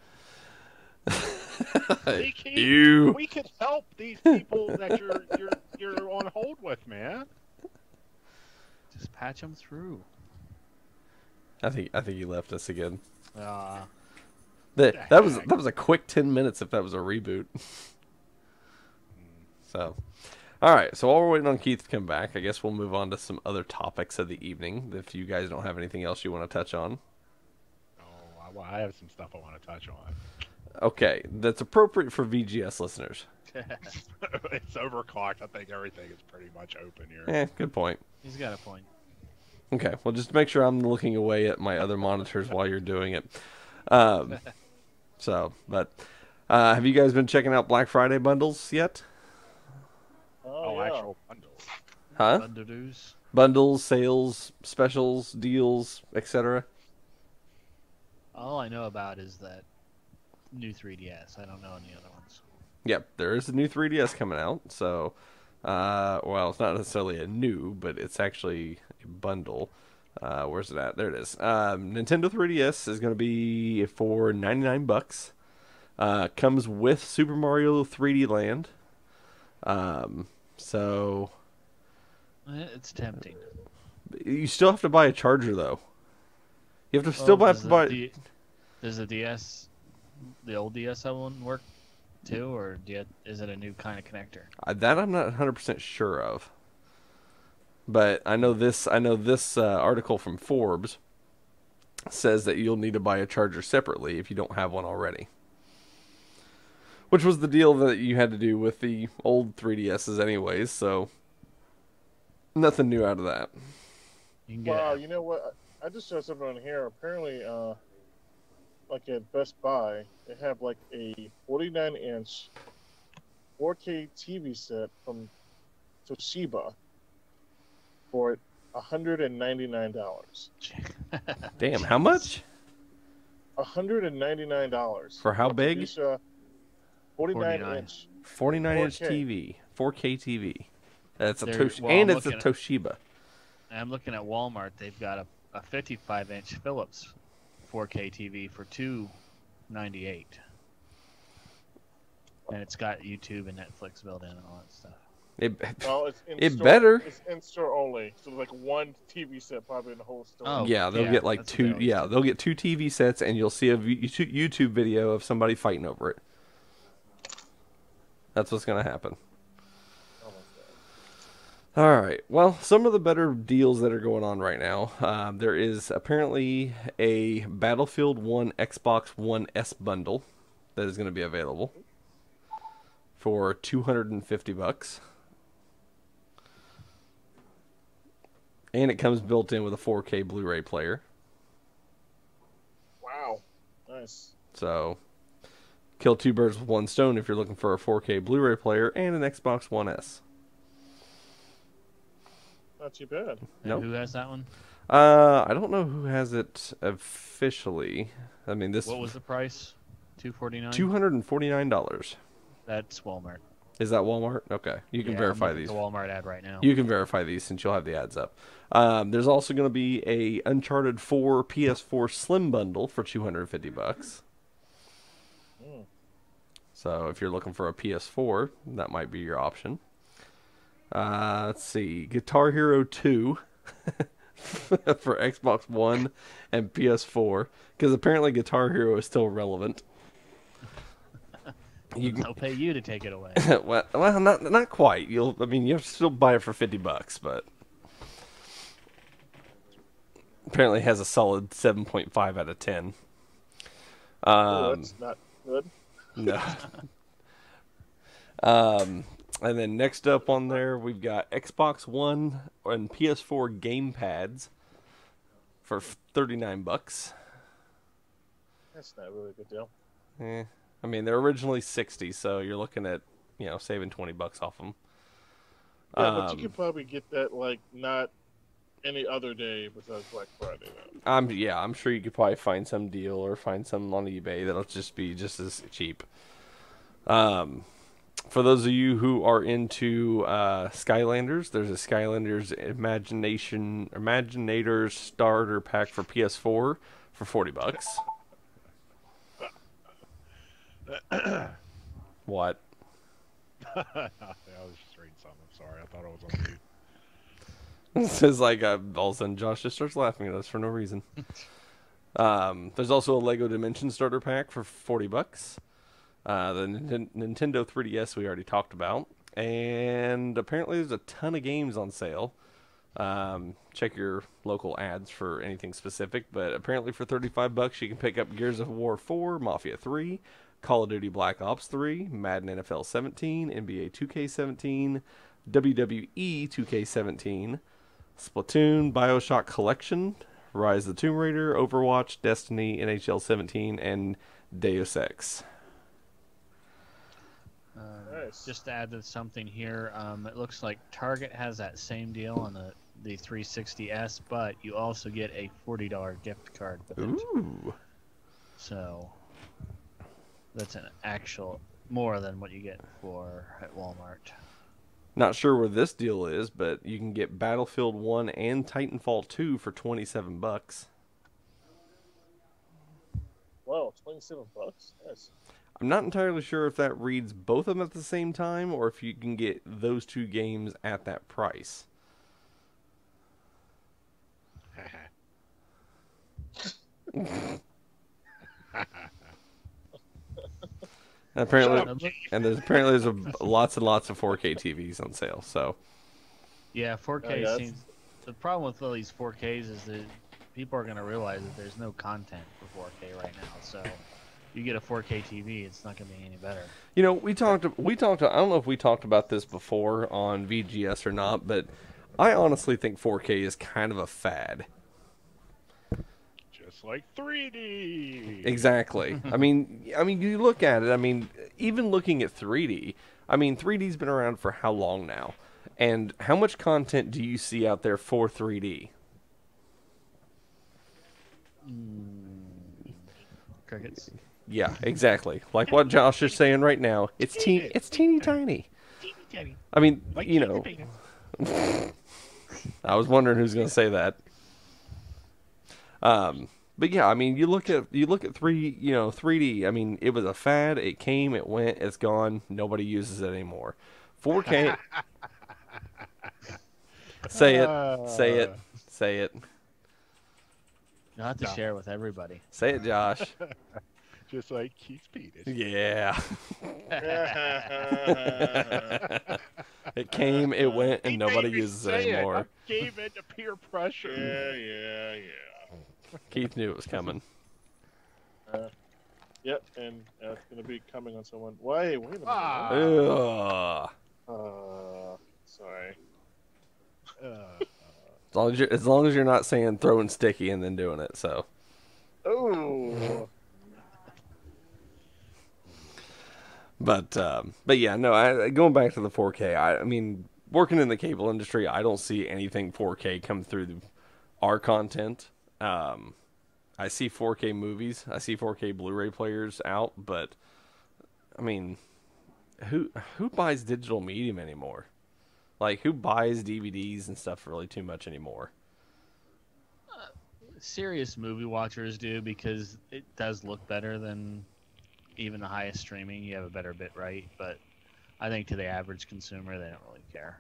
You. We could help these people that you're on hold with, man. Just patch them through. I think he left us again. Ah. That was a quick 10 minutes if that was a reboot. So, all right. So while we're waiting on Keith to come back, I guess we'll move on to some other topics of the evening. If you guys don't have anything else you want to touch on. Well, I have some stuff I want to touch on. Okay, that's appropriate for VGS listeners. It's overclocked. I think everything is pretty much open here. Good point. He's got a point. Okay, well, just make sure I'm looking away at my other monitors while you're doing it. Have you guys been checking out Black Friday bundles yet? Oh, yeah. actual bundles. Huh? Bundles. Bundles, sales, specials, deals, etc. All I know about is that new 3DS. I don't know any other ones. Yep, there is a new 3DS coming out. So, well, it's not necessarily a new, but it's actually a bundle. Where's it at? There it is. Nintendo 3DS is going to be for $99. Comes with Super Mario 3D Land. So It's tempting. you still have to buy a charger, though. You have to still buy. Does the DS, the old DS one work too, or is it a new kind of connector? That I'm not 100% sure of. But I know this article from Forbes says that you'll need to buy a charger separately if you don't have one already. Which was the deal that you had to do with the old 3DSs anyways, so nothing new out of that. You can get Wow, you know what? I just saw something on here. Apparently, like at Best Buy, they have like a 49-inch 4K TV set from Toshiba for $199. Damn, how much? $199. For how big? 49-inch. 49-inch 4K. TV, 4K TV. That's a There- well, and I'm it's a looking at- Toshiba. I'm looking at Walmart. They've got a 55-inch Philips 4K TV for $298, and it's got YouTube and Netflix built in and all that stuff. Well, it's in It store, better. It's in store only. So like one TV set probably in the whole store. Oh, Yeah, they'll yeah, get like that's what two. they always Yeah, do. they'll get two TV sets, and you'll see a YouTube video of somebody fighting over it. That's what's gonna happen. Oh my God. All right. Well, some of the better deals that are going on right now. There is apparently a Battlefield 1 Xbox One S bundle that is going to be available for $250. And it comes built in with a 4K Blu-ray player. Wow. Nice. So, kill two birds with one stone if you're looking for a 4K Blu-ray player and an Xbox One S. Not too bad. And Nope. Who has that one? I don't know who has it officially. I mean, this What was the price? $249. $249. That's Walmart. Is that Walmart? Okay, you can Yeah, verify I'm looking these. at the Walmart ad right now. You can verify these since you'll have the ads up. There's also going to be a Uncharted 4 PS4 Slim bundle for $250. Mm. So if you're looking for a PS4, that might be your option. Let's see, Guitar Hero 2 for Xbox One and PS4, because apparently Guitar Hero is still relevant. They'll pay you to take it away. well, not quite. You have to still buy it for $50, but apparently it has a solid 7.5 out of 10. Oh, that's not good. No. And then next up on there, we've got Xbox One and PS4 game pads for $39. That's not really a good deal. I mean, they're originally $60, so you're looking at, saving $20 off them. Yeah, but you could probably get that like not any other day besides Black Friday. Though. I'm sure you could probably find some deal or find some on eBay that'll just be just as cheap. For those of you who are into Skylanders, there's a Skylanders Imaginators starter pack for PS4 for $40. What? I was just reading something. I'm sorry. I thought I was on mute. This is like all of a sudden Josh just starts laughing at us for no reason. There's also a Lego Dimension starter pack for $40. The Nintendo 3DS we already talked about, and apparently there's a ton of games on sale. Check your local ads for anything specific, but apparently for $35 you can pick up Gears of War 4, Mafia 3, Call of Duty Black Ops 3, Madden NFL 17, NBA 2K17, WWE 2K17, Splatoon, BioShock Collection, Rise of the Tomb Raider, Overwatch, Destiny, NHL 17, and Deus Ex. Nice. Just to add to something here, it looks like Target has that same deal on the 360S, but you also get a $40 gift card with it. Ooh. So that's an actual more than what you get at Walmart. Not sure where this deal is, but you can get Battlefield 1 and Titanfall 2 for $27. Wow, $27. Nice. I'm not entirely sure if that reads both of them at the same time or if you can get those two games at that price. There's lots and lots of 4K TVs on sale. So Yeah, 4K Oh, yeah, seems. The problem with all these 4Ks is that people are going to realize that there's no content for 4K right now. So you get a 4K TV, it's not going to be any better. you know, we talked. I don't know if we talked about this before on VGS or not, but I honestly think 4K is kind of a fad. Just like 3D. Exactly. I mean, you look at it. I mean, even looking at 3D. I mean, 3D's been around for how long now? And how much content do you see out there for 3D? Crickets. Yeah, exactly. Like what Josh is saying right now. It's teeny tiny. I mean, you know, I was wondering who's going to say that. But yeah, I mean, you look at 3D. I mean, it was a fad. It came, it went, it's gone. Nobody uses it anymore. 4K. Say it. You'll have to share with everybody. Say it, Josh. Just like Keith's penis. Yeah. It came, it went, and nobody uses it anymore. I gave in to peer pressure. Yeah. Keith knew it was coming. Yep, and it's going to be coming on someone. Wait a minute. Ugh. Sorry. As long as you're not saying throwing sticky and then doing it, so. Oh. But yeah, no. Going back to the 4K, I mean, working in the cable industry, I don't see anything 4K come through our content. I see 4K movies, I see 4K Blu-ray players out, but I mean, who buys digital medium anymore? Like, who buys DVDs and stuff really too much anymore? Serious movie watchers do, because it does look better than even the highest streaming. You have a better bit rate, but I think to the average consumer, they don't really care.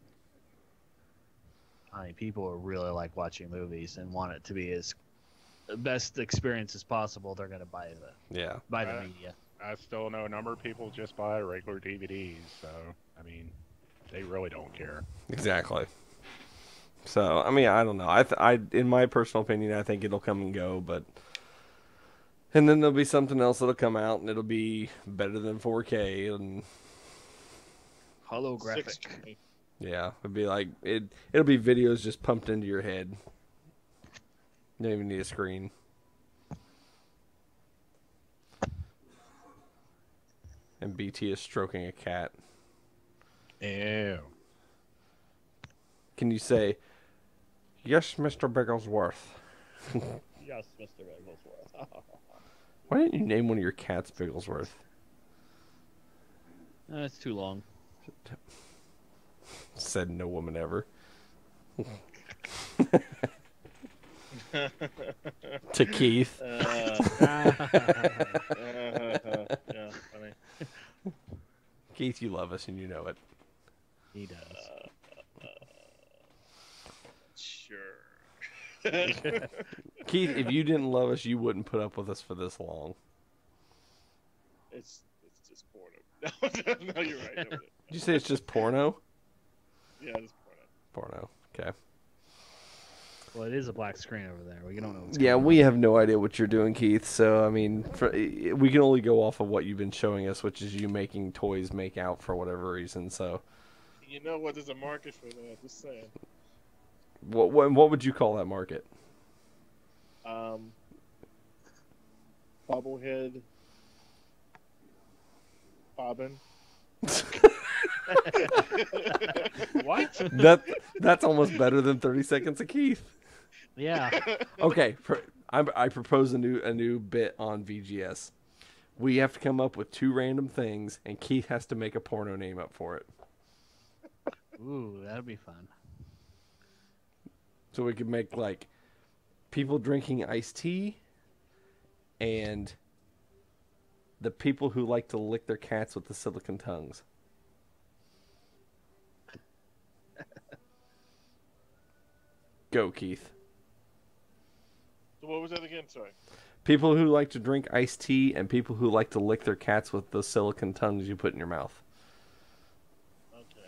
I mean, people who really like watching movies and want it to be as the best experience as possible, they're going to buy the media. I still know a number of people just buy regular DVDs, so I mean, they really don't care. Exactly. So I mean, I don't know. I in my personal opinion, I think it'll come and go, and then there'll be something else that'll come out, and it'll be better than 4K and holographic. 6K. Yeah, it'll be like it'll be videos just pumped into your head. You don't even need a screen. And BT is stroking a cat. Ew. Can you say, "Yes, Mr. Bigglesworth"? Yes, Mr. Bigglesworth. Why didn't you name one of your cats Bigglesworth? That's too long. Said no woman ever. To Keith. Yeah, funny. Keith, you love us and you know it. He does. Sure. Keith, if you didn't love us, you wouldn't put up with us for this long. It's just porno. No, you're right. No, Did you say it's just porno? yeah, it's porno. Porno. Okay. Well, it is a black screen over there. We don't know. What's Yeah, going we on. have no idea what you're doing, Keith. So I mean, we can only go off of what you've been showing us, which is you making toys make out for whatever reason. So, You know what? There's a market for that. Just saying. what would you call that market? Bobblehead. Bobbin. What? That's almost better than 30 seconds of Keith. Yeah. Okay, I propose a new bit on VGS. We have to come up with 2 random things, and Keith has to make a porno name up for it. Ooh, that'd be fun. So we could make like people drinking iced tea, and the people who like to lick their cats with the silicone tongues. Go, Keith. So what was that again? Sorry. People who like to drink iced tea and people who like to lick their cats with the silicone tongues you put in your mouth. Okay.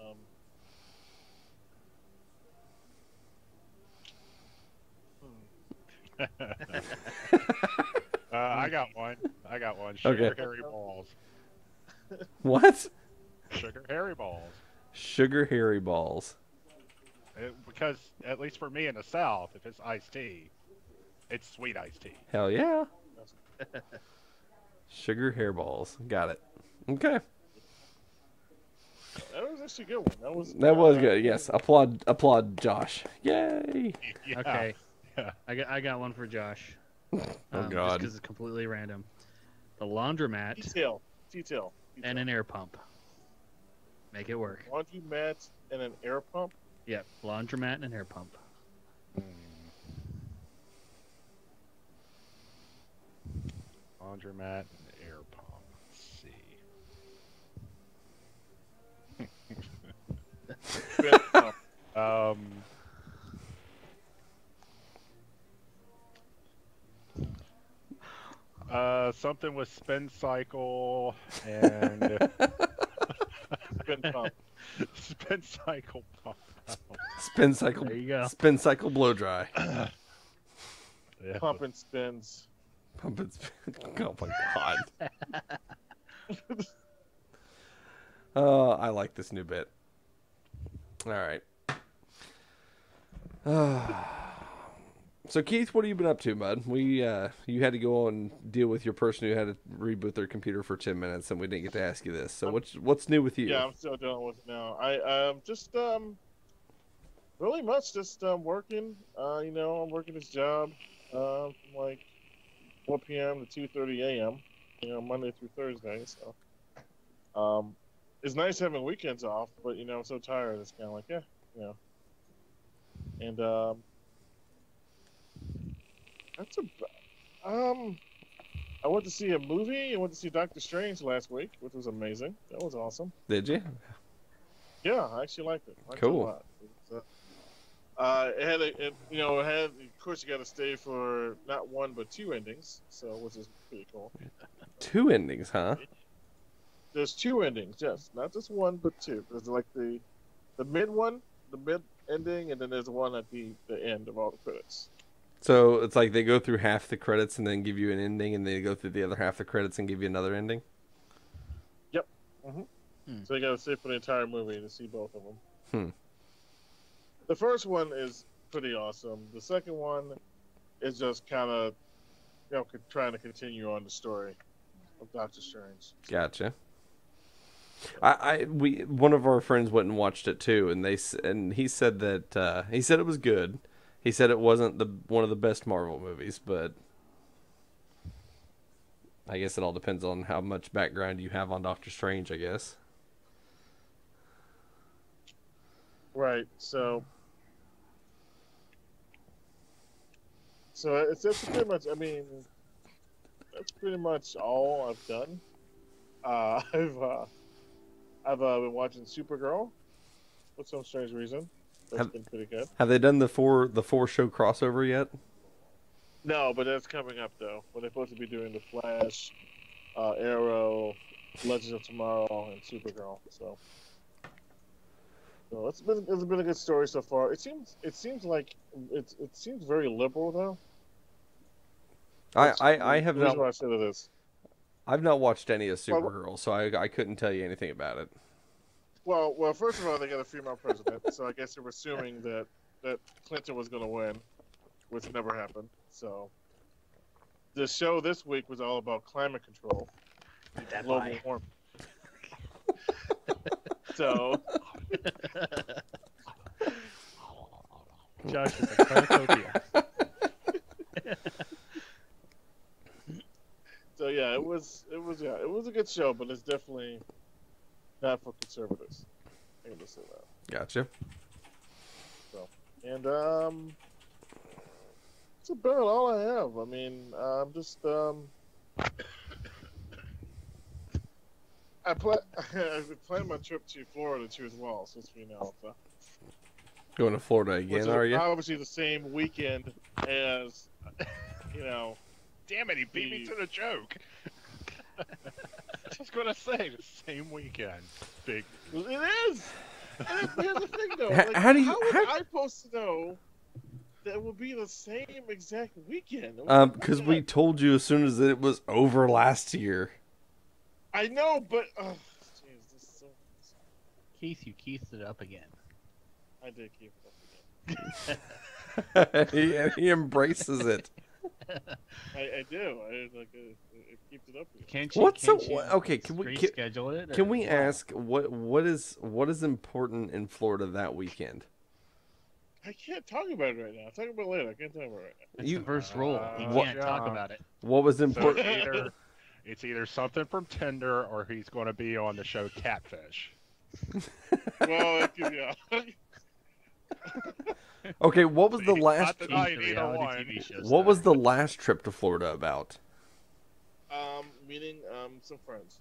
I got one. Sugar Okay. Harry Balls. What? Sugar Harry Balls. Sugar Harry Balls. Because, at least for me in the South, if it's iced tea, it's sweet iced tea. Hell yeah. Sugar hairballs. Got it. Okay. That was actually a good one. That was good. Yes. Applaud Josh. Yay. Yeah. Okay. Yeah. I got one for Josh. God. Just because it's completely random. The laundromat Detail. and an air pump. Make it work. Laundry mat and an air pump. Yep. Laundromat and an air pump. Laundromat and air pump. Let's see. Spin pump. Something with spin cycle and Spin pump. spin cycle pump. Spin cycle. There you go. Spin cycle blow dry. Yeah. Pump and spins. Pump and spin. Oh my god. I like this new bit. All right. So Keith, what have you been up to, bud? You had to go and deal with your person who had to reboot their computer for 10 minutes, and we didn't get to ask you this. So what's new with you? Yeah, I'm still dealing with it now. I just really much just working. I'm working this job from like 4 p.m. to 2:30 a.m. Monday through Thursday. So it's nice having weekends off, but I'm so tired. It's kind of like and that's I went to see a movie. I went to see Doctor Strange last week, which was amazing. That was awesome. Did you? Yeah, I actually liked it. Cool. It a lot. It had of course you got to stay for not one but 2 endings, so which is pretty cool. 2 endings, huh? There's 2 endings, yes, not just one but 2. There's like the mid one, the mid ending, and then there's one at the end of all the credits. So it's like they go through half the credits and then give you an ending, and they go through the other half the credits and give you another ending. Yep. So you got to stay for the entire movie to see both of them. The first one is pretty awesome. The second one is just kind of, trying to continue on the story of Doctor Strange. Gotcha. One of our friends went and watched it too, and he said that he said it was good. He said it wasn't one of the best Marvel movies, but I guess it all depends on how much background you have on Doctor Strange, I guess. Right. So that's pretty much. I mean, that's pretty much all I've done. I've been watching Supergirl for some strange reason. That's been pretty good. Have they done the four show crossover yet? No, but that's coming up though. When they're supposed to be doing the Flash, Arrow, Legends of Tomorrow, and Supergirl. So So it's been a good story so far. It seems like it seems very liberal though. I have the reason not why I said it is. I've not watched any of Well, Supergirl, so I couldn't tell you anything about it. Well, first of all, they got a female president, so I guess they were assuming that Clinton was going to win, which never happened. So the show this week was all about climate control, global warming. So Josh is a cornucopia. So yeah, it was a good show, but it's definitely not for conservatives. I'm gonna say that. Gotcha. And that's about all I have. I mean, I'm just I plan my trip to Florida too as well, since we know. So. Going to Florida again, are you? Obviously the same weekend as, you know. Damn it, he beat me to the joke. I was going to say, the same weekend. Big. It is! And here's the thing, though. How would I supposed to know that it would be the same exact weekend? Because we told you as soon as it was over last year. I know, but... jeez, this is so... Keith, you Keithed it up again. I did keep it up again. he embraces it. I do. I keep it up again. Can't you? What's can't so? you Okay, can we reschedule it? can we ask what is important in Florida that weekend? I can't talk about it right now. I'll talk about it later. I can't talk about it right now. It's the first rule. You what- can't talk about it. What was So important? it's either something from Tinder or he's going to be on the show Catfish. Well, yeah. Okay, what was the last? Not that Keith, the either reality one. TV show What was star. the last trip to Florida about? Meeting some friends.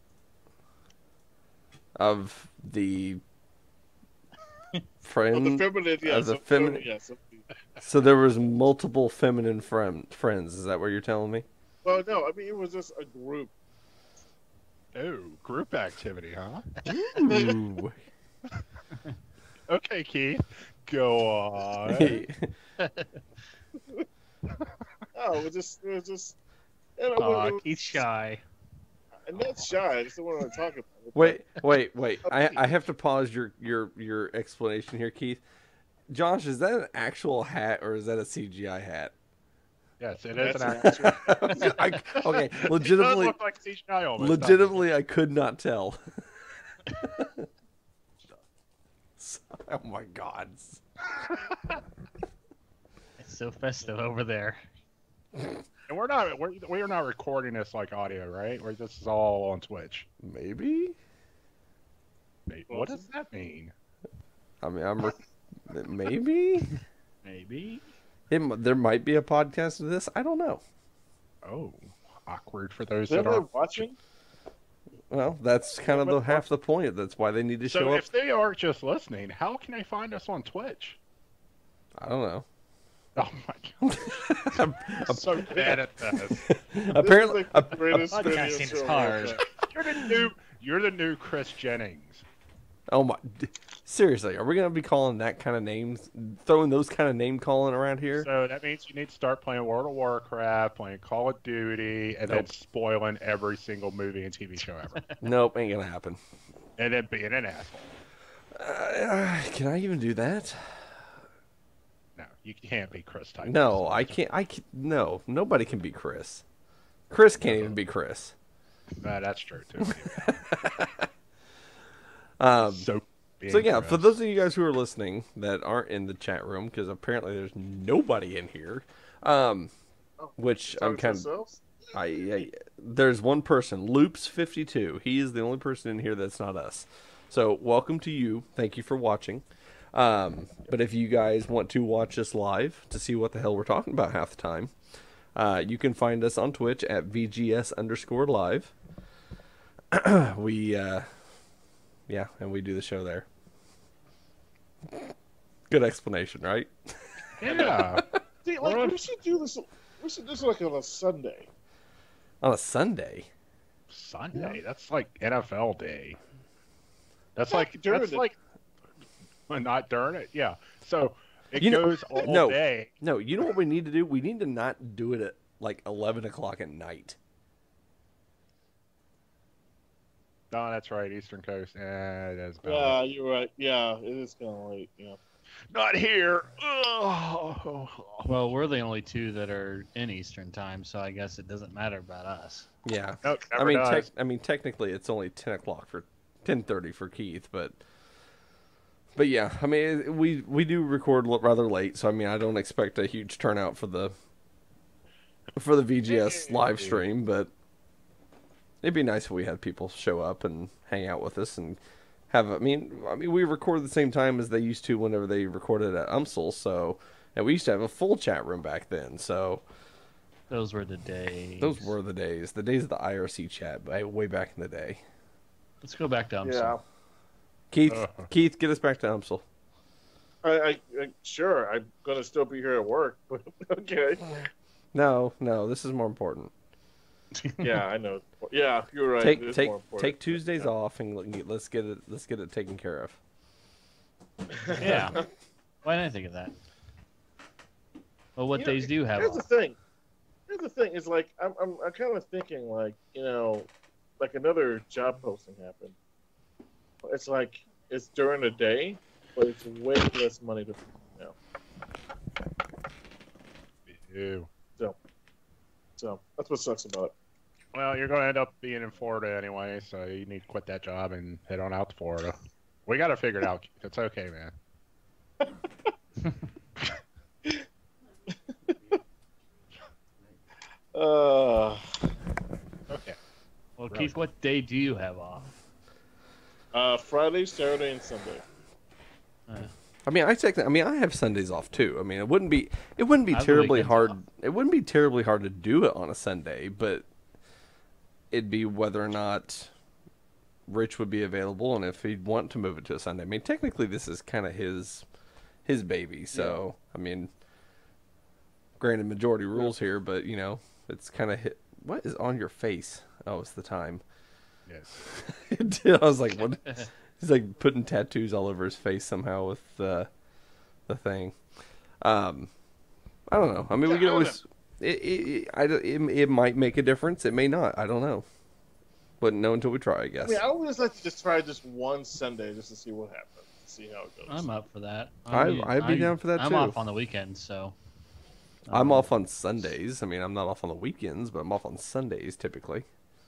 Of the Oh, friend. the feminine, yeah. As a some feminine- yeah, some- So there was multiple feminine friends. Is that what you're telling me? Well, no, I mean it was just a group. Oh, group activity, huh? Ooh. Okay, Keith. Go on. Oh, it was just, you know, Aw, Keith's shy. and that's shy. I just don't want to talk about it. Wait. I have to pause your explanation here, Keith. Josh, is that an actual hat or is that a CGI hat? Yes, it is That's an actual. Okay, It does legitimately, look like CGI almost, legitimately, I could not tell. Oh my God! It's so festive over there. And we're not recording this like audio, right? Or this is all on Twitch. Maybe. What does that mean? I mean, maybe. Maybe. There might be a podcast of this. I don't know. Oh, awkward for those Is that everyone are watching? Well, that's kind of half the point. That's why they need to show So up. if they are just listening, how can they find us on Twitch? I don't know. Oh my god, I'm so bad at this. Apparently, This is like the greatest Podcasting radio is show hard. ever. You're the new Chris Jennings. oh my! Seriously, are we gonna be calling that kind of names, throwing those kind of name calling around here? So that means you need to start playing World of Warcraft, playing Call of Duty, and then Nope. spoiling every single movie and TV show ever, Nope, ain't gonna happen. and then being an asshole. Can I even do that? No, you can't be Chris type. No, I can't. No, nobody can be Chris. Chris can't even be Chris. That's true too. So being yeah, Chris. for those of you guys who are listening that aren't in the chat room, because apparently there's nobody in here, which I'm Talking to kind of. ourselves? There's one person, Loops52. He is the only person in here that's not us. So welcome to you. Thank you for watching. But if you guys want to watch us live to see what the hell we're talking about half the time, you can find us on Twitch at VGS_live. And we do the show there. Good explanation, right? yeah, See, like, we should do this. We should do this like on a Sunday. On a Sunday. Sunday. That's like NFL day. That's Yeah, like during that's the- like Not during it. Yeah. So it You know- goes all no. day. No, you know what we need to do? We need to not do it at like 11 o'clock at night. No, that's right. Eastern Coast. That's about Yeah, it. you're right. Yeah, it is kind of late. Yeah. Not here. Oh. Well, we're the only two that are in Eastern time, so I guess it doesn't matter about us. Yeah. Nope, I never mean, does. technically it's only 10 o'clock for 10:30 for Keith, but yeah, I mean, we do record rather late, so I mean, I don't expect a huge turnout for the VGS live stream, but it'd be nice if we had people show up and hang out with us and have. I mean, we record at the same time as they used to whenever they recorded at UMSL, so and we used to have a full chat room back then, so. Those were the days. Those were the days of the IRC chat, way back in the day. Let's go back to UMSL. Yeah. Keith, get us back to UMSL. I sure. I'm gonna still be here at work, but okay. No, this is more important. Yeah, I know. Yeah, you're right. It is Take more important. take Tuesdays off and let's get it taken care of. Yeah. Why didn't I think of that? Well, what You know, days do you have Here's off? the thing. Is like I'm kind of thinking like like another job posting happened. It's like it's during the day, but it's way less money to Ew. So that's what sucks about it. Well, you're going to end up being in Florida anyway, so you need to quit that job and head on out to Florida. We got to figure it out. It's okay, man. Okay. Well, Keith, what day do you have off? Friday, Saturday, and Sunday. I mean, I have Sundays off too. I mean, it wouldn't be I have the terribly weekends hard. off. It wouldn't be terribly hard to do it on a Sunday, but it'd be whether or not Rich would be available and if he'd want to move it to a Sunday. I mean, technically, this is kind of his baby. So, I mean, granted, majority rules here, but it's kind of hit. What is on your face? Oh, it's the time. Yes. I was like, what? He's like putting tattoos all over his face somehow with the thing. I don't know. I mean, we can always. It might make a difference. It may not. I don't know. Wouldn't know until we try, I guess. I mean, I always like to just try just one Sunday just to see what happens, see how it goes. I'm up for that. I'd be down for that I'm too. off on the weekends, so. I'm off on Sundays. I mean, I'm not off on the weekends, but I'm off on Sundays typically.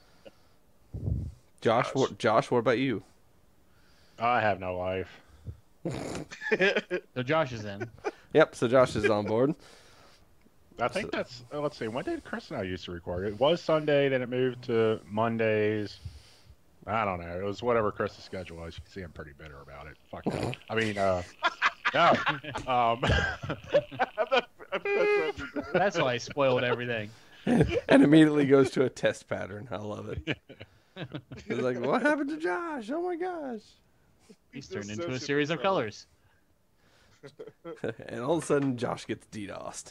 Josh, what about you? I have no life. So Josh is in. Yep. So Josh is on board. I think that's. Let's see. When did Chris and I used to record? It was Sunday, then it moved to Mondays. I don't know. It was whatever Chris's schedule was. You can see I'm pretty bitter about it. Fuck that. I mean, no. That's why I spoiled everything. And immediately goes to a test pattern. I love it. He's like, what happened to Josh? Oh my gosh. He's turned into a series of colors. And all of a sudden, Josh gets DDoSed.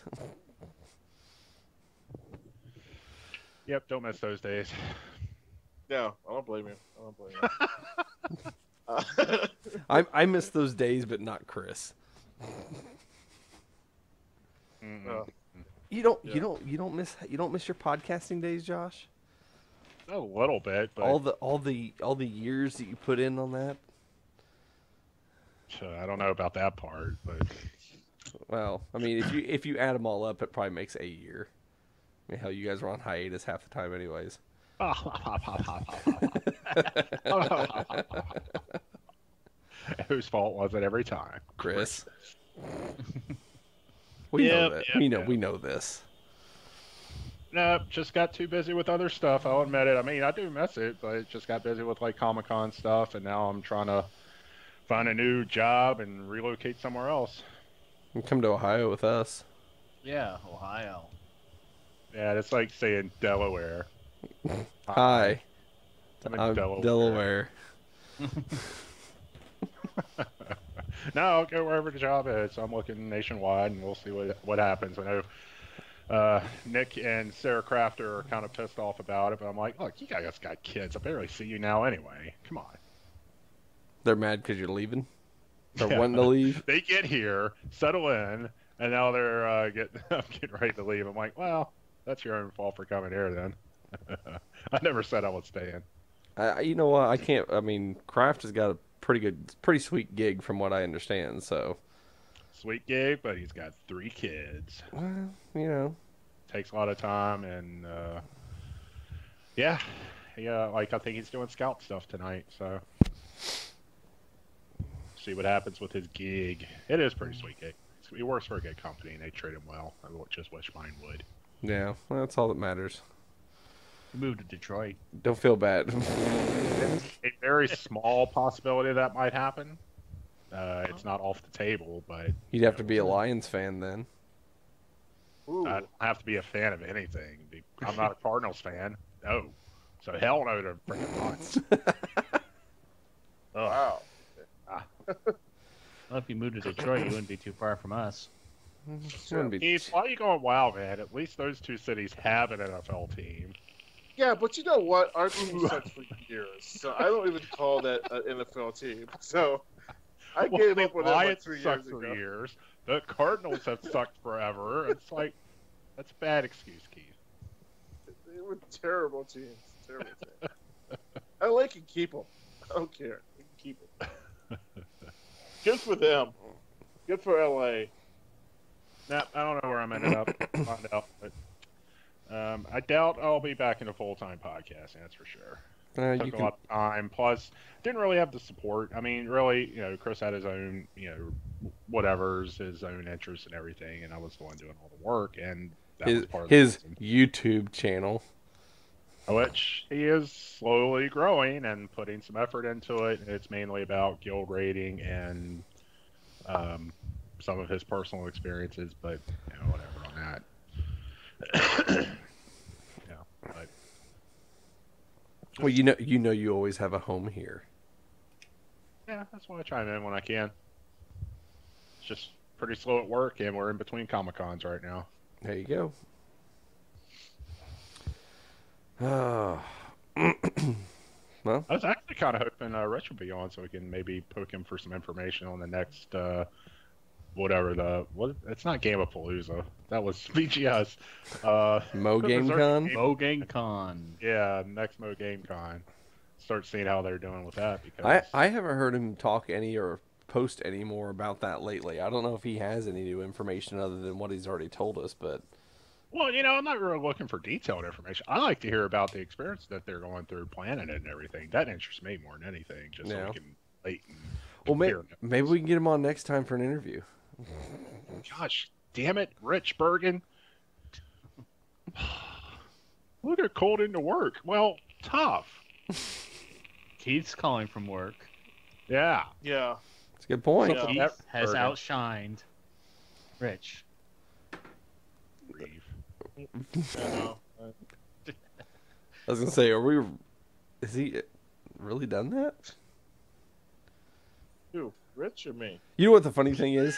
Yep. Don't miss those days. No, I don't blame you. I miss those days, but not Chris. Mm-mm. You don't miss your podcasting days, Josh? A little bit, but All the years that you put in on that. I don't know about that part. But Well, I mean, if you add them all up, it probably makes a year. I mean, hell, you guys were on hiatus half the time, anyways. whose fault was it every time? Chris. We know Yep, that. yep, We know this. Nope, just got too busy with other stuff. I'll admit it. I mean, I do miss it, but it just got busy with like Comic-Con stuff, and now I'm trying to find a new job and relocate somewhere else. You come to Ohio with us. Yeah, Ohio. Yeah, it's like saying Delaware. Hi. I'm in I'm Delaware. No, I'll go wherever the job is. I'm looking nationwide, and we'll see what happens. I know Nick and Sarah Crafter are kind of pissed off about it, but I'm like, look, you guys got kids. I barely see you now anyway. Come on. They're mad because you're leaving. They're Yeah. wanting to leave. They get here, settle in, and now they're getting ready to leave. I'm like, well, that's your own fault for coming here then. I never said I would stay in. You know what? I can't. I mean, Kraft has got a pretty sweet gig from what I understand. So, Sweet gig, but he's got 3 kids. well, you know, Takes a lot of time, and yeah, like I think he's doing scout stuff tonight. So see what happens with his gig. It is pretty sweet gig. He works for a good company, and they treat him well. I just wish mine would. yeah, well, that's all that matters. He moved to Detroit. Don't feel bad. A very small possibility that might happen. It's not off the table, but You'd have to be a Lions fan then. Ooh. I don't have to be a fan of anything. I'm not a Cardinals fan. No. So hell no to freaking Lions. Wow. Well, if you moved to Detroit, you wouldn't be too far from us. Wouldn't be- Keith, why are you going wild, man? At least those 2 cities have an NFL team. Yeah, but you know what? Our team sucks for years, so I don't even call that an NFL team. So I gave up with it like Lions 3 sucked years for ago. years. The Cardinals have sucked forever. It's like, that's a bad excuse, Keith. They were terrible teams. Terrible teams. I like and keep them. I don't care. You can keep them. Good for them. Good for LA. Nah, I don't know where I'm ended up. Find out, but I doubt I'll be back in a full-time podcast. That's for sure. you Took a can, lot of time. Plus, didn't really have the support. I mean, really, Chris had his own, whatever's his own interests and everything, and I was the one doing all the work, and that was part of the his reason. YouTube channel. Which he is slowly growing and putting some effort into it. It's mainly about guild rating and some of his personal experiences, but whatever on that. But Well, you always have a home here. yeah, that's why I chime in when I can. It's just pretty slow at work, and we're in between Comic Cons right now. There you go. Well, I was actually kind of hoping Rich would be on so we can maybe poke him for some information on the next, it's not Game of Palooza. That was VGS. Mo Game Berserk Con. Game- Bogang Con. Yeah, next Mo Game Con. Start seeing how they're doing with that because I haven't heard him talk any or post any more about that lately. I don't know if he has any new information other than what he's already told us, but well, I'm not really looking for detailed information. I like to hear about the experience that they're going through planning it and everything. That interests me more than anything, just so Yeah. we can wait and well, compare notes. maybe we can get him on next time for an interview. Gosh, damn it, Rich Bergen. Look at cold into work. Well, tough. Keith's calling from work. Yeah. Yeah. It's a good point. Yeah. Keith That has Bergen. outshined Rich. Grieve. I I was gonna say, is he really done that? Who? Rich or me? You know what the funny thing is?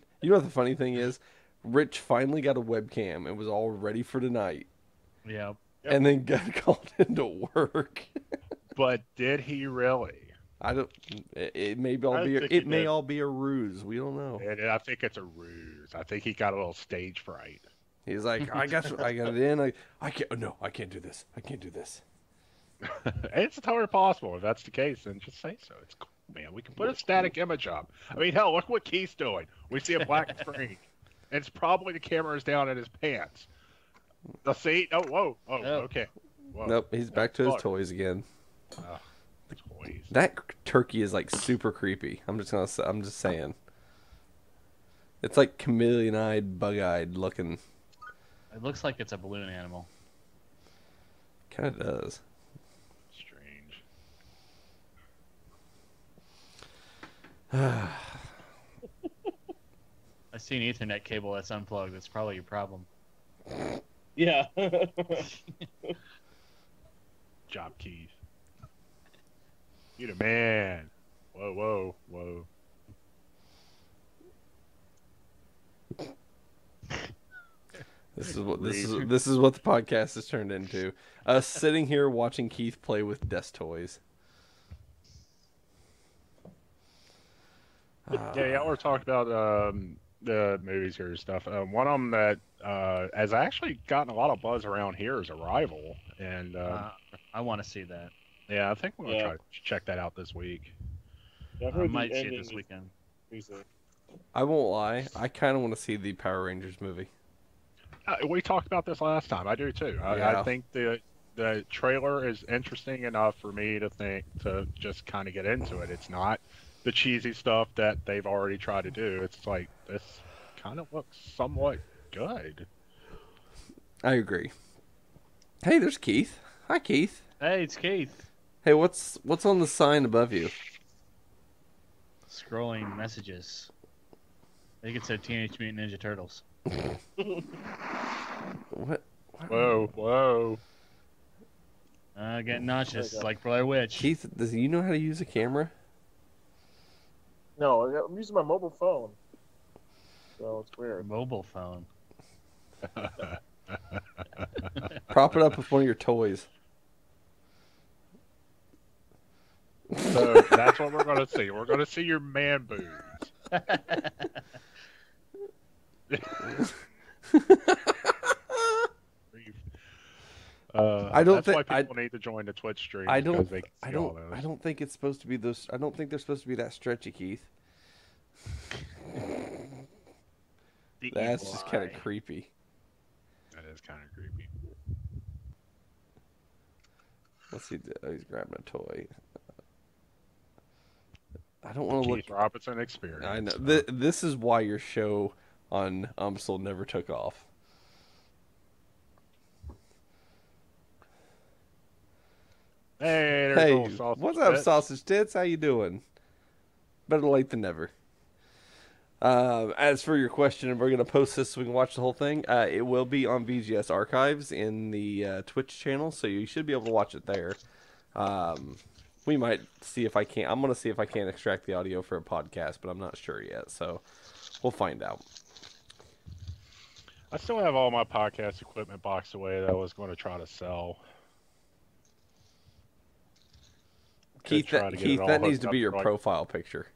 Rich finally got a webcam and was all ready for tonight, Yeah. Yep. and then got called into work. But did he really? I don't. It may all I be. think he It may did. all be a ruse. We don't know. I think it's a ruse. I think he got a little stage fright. He's like, I got it in. I can't. No, I can't do this. I can't do this. It's totally possible. If that's the case, then just say so. It's cool, man. We can put a static image up. I mean, hell, look what Keith's doing. We see a black screen. And it's probably the camera is down in his pants. The seat. Oh, whoa. Oh, Oh. okay. Whoa. Nope, he's back to his Look. toys again. Oh, toys. That turkey is like super creepy. I'm just saying. It's like chameleon-eyed, bug-eyed looking. It looks like it's a balloon animal. Kind of does. Strange. I see an Ethernet cable that's unplugged. That's probably your problem. Yeah. Job, Keith. You the man. Whoa, whoa, whoa. This is what the podcast has turned into. Us sitting here watching Keith play with desk toys. Yeah, we're talking about the movies here and stuff. One of them that has actually gotten a lot of buzz around here is Arrival, and I want to see that. yeah, I think I'm gonna Yeah. try to check that out this week. Yeah, I I heard the might see it ending this is weekend. decent. I won't lie. I kind of want to see the Power Rangers movie. We talked about this last time. I do too. Yeah. I think the trailer is interesting enough for me to just kind of get into it. It's not the cheesy stuff that they've already tried to do. It's like this kind of looks somewhat good. I agree. Hey, there's Keith. Hi, Keith. Hey, it's Keith. Hey, what's on the sign above you? Scrolling messages. I think it said Teenage Mutant Ninja Turtles. What? Whoa. Getting nauseous, Okay. like Blair Witch. Keith, does you know how to use a camera? No, I'm using my mobile phone. So it's weird. Mobile phone. Prop it up with one of your toys. So that's what we're gonna see. We're gonna see your man boobs. I don't that's think- why people need to join the Twitch stream. I because don't. they can I see all don't. those. I don't think it's supposed to be those. I don't think they're supposed to be that stretchy, Keith. The That's evil just kind of eye. creepy. That is kind of creepy. What's he do? Oh, he's grabbing a toy. I don't want to look. Keith Robinson experience. I know. This is why your show on Umsel never took off. Hey, there's Hey, old sausage what's up, bits. sausage tits? How you doing? Better late than never. As for your question, we're gonna post this so we can watch the whole thing. It will be on VGS Archives in the Twitch channel, so you should be able to watch it there. We might see if I can. I'm gonna see if I can extract the audio for a podcast, but I'm not sure yet. So we'll find out. I still have all my podcast equipment boxed away that I was going to try to sell. Keith, try to get it all that needs hooked to up be your for, like- profile picture.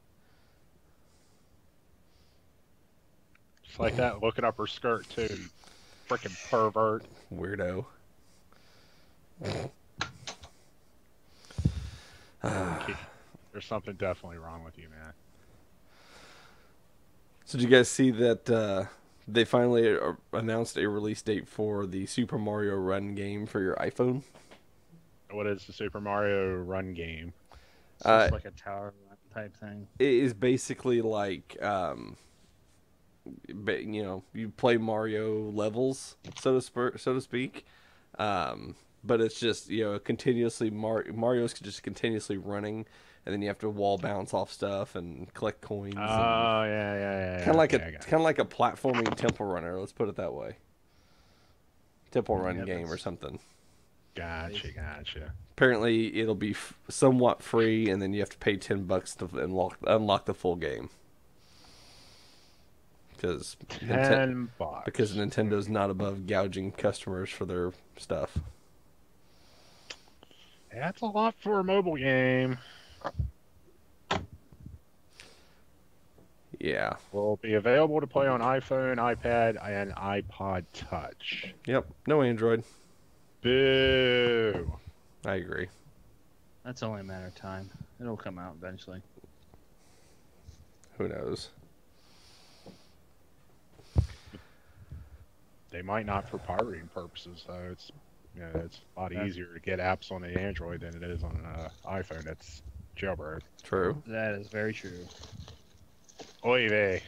Just like that, looking up her skirt too. Freaking pervert. Weirdo. Keith, there's something definitely wrong with you, man. So did you guys see that they finally announced a release date for the Super Mario Run game for your iPhone? What is the Super Mario Run game? So it's like a tower run type thing. It is basically like, you play Mario levels, so to speak. But it's just, continuously Mario's just continuously running, and then you have to wall bounce off stuff and collect coins. Oh, yeah. Kind of like Okay, I got it's it. kind of like a platforming temple runner. Let's put it that way. Temple run Yeah, game or that's- something. Gotcha. Apparently, it'll be somewhat free, and then you have to pay $10 to unlock the full game. Because $10. Nintendo's not above gouging customers for their stuff. That's a lot for a mobile game. Yeah. Will be available to play on iPhone, iPad, and iPod Touch. Yep. No Android. Boo. I agree. That's only a matter of time. It'll come out eventually. Who knows? They might not for pirating purposes, though. It's it's a lot easier to get apps on the Android than it is on an iPhone that's jailbroken. True. That is very true. Oy vey.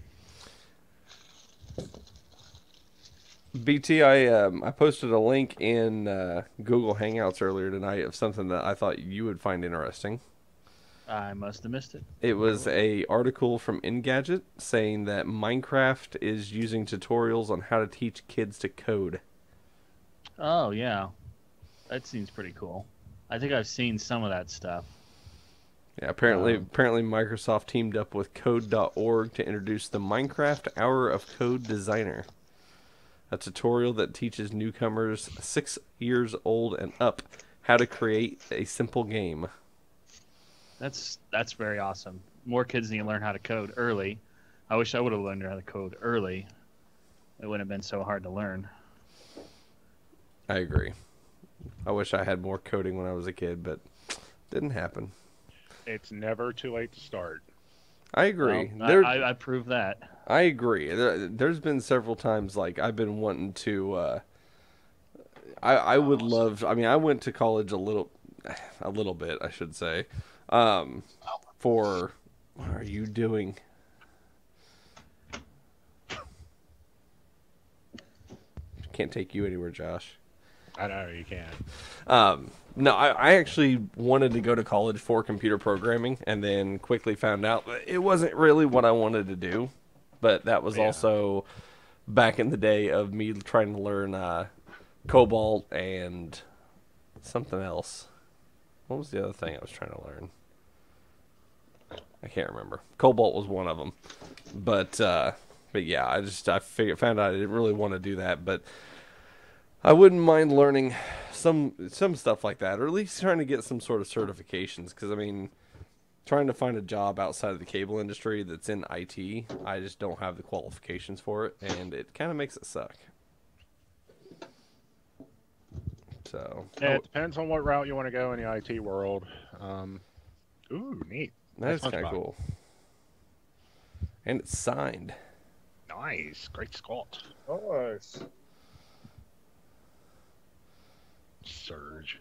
BT, I posted a link in Google Hangouts earlier tonight of something that I thought you would find interesting. I must have missed it. It was a article from Engadget saying that Minecraft is using tutorials on how to teach kids to code. Oh, yeah. That seems pretty cool. I think I've seen some of that stuff. Yeah, apparently Microsoft teamed up with Code.org to introduce the Minecraft Hour of Code Designer, a tutorial that teaches newcomers 6 years old and up how to create a simple game. That's very awesome. more kids need to learn how to code early. I wish I would have learned how to code early. It wouldn't have been so hard to learn. I agree. I wish I had more coding when I was a kid, but didn't happen. It's never too late to start. I agree. Well, I prove that. I agree. There's been several times like I've been wanting to. I would love. I mean, I went to college a little bit, I should say. For what are you doing? Can't take you anywhere, Josh. I know you can. No, I actually wanted to go to college for computer programming, and then quickly found out that it wasn't really what I wanted to do. But that was also back in the day of me trying to learn Cobalt and something else. What was the other thing I was trying to learn? I can't remember. Cobalt was one of them. But yeah, I found out I didn't really want to do that, but I wouldn't mind learning some stuff like that, or at least trying to get some sort of certifications. Because I mean, trying to find a job outside of the cable industry that's in IT, I just don't have the qualifications for it, and it kind of makes it suck. So Yeah, it depends on what route you want to go in the IT world. Ooh, neat. that's kind of cool. And it's signed. Nice, great Scott. Nice. Surge.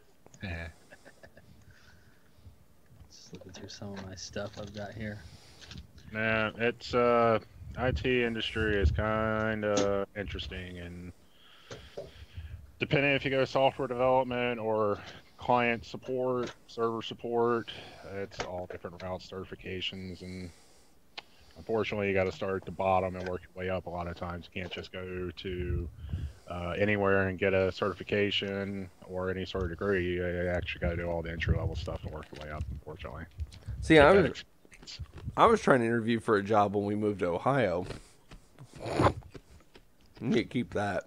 Just looking through some of my stuff I've got here. Nah, it's IT industry is kind of interesting, and depending if you go software development or client support, server support, it's all different routes, certifications, and unfortunately, you got to start at the bottom and work your way up. A lot of times, you can't just go to anywhere and get a certification or any sort of degree. You actually got to do all the entry level stuff and work your way up. Unfortunately, See, I was trying to interview for a job when we moved to Ohio. You need to keep that.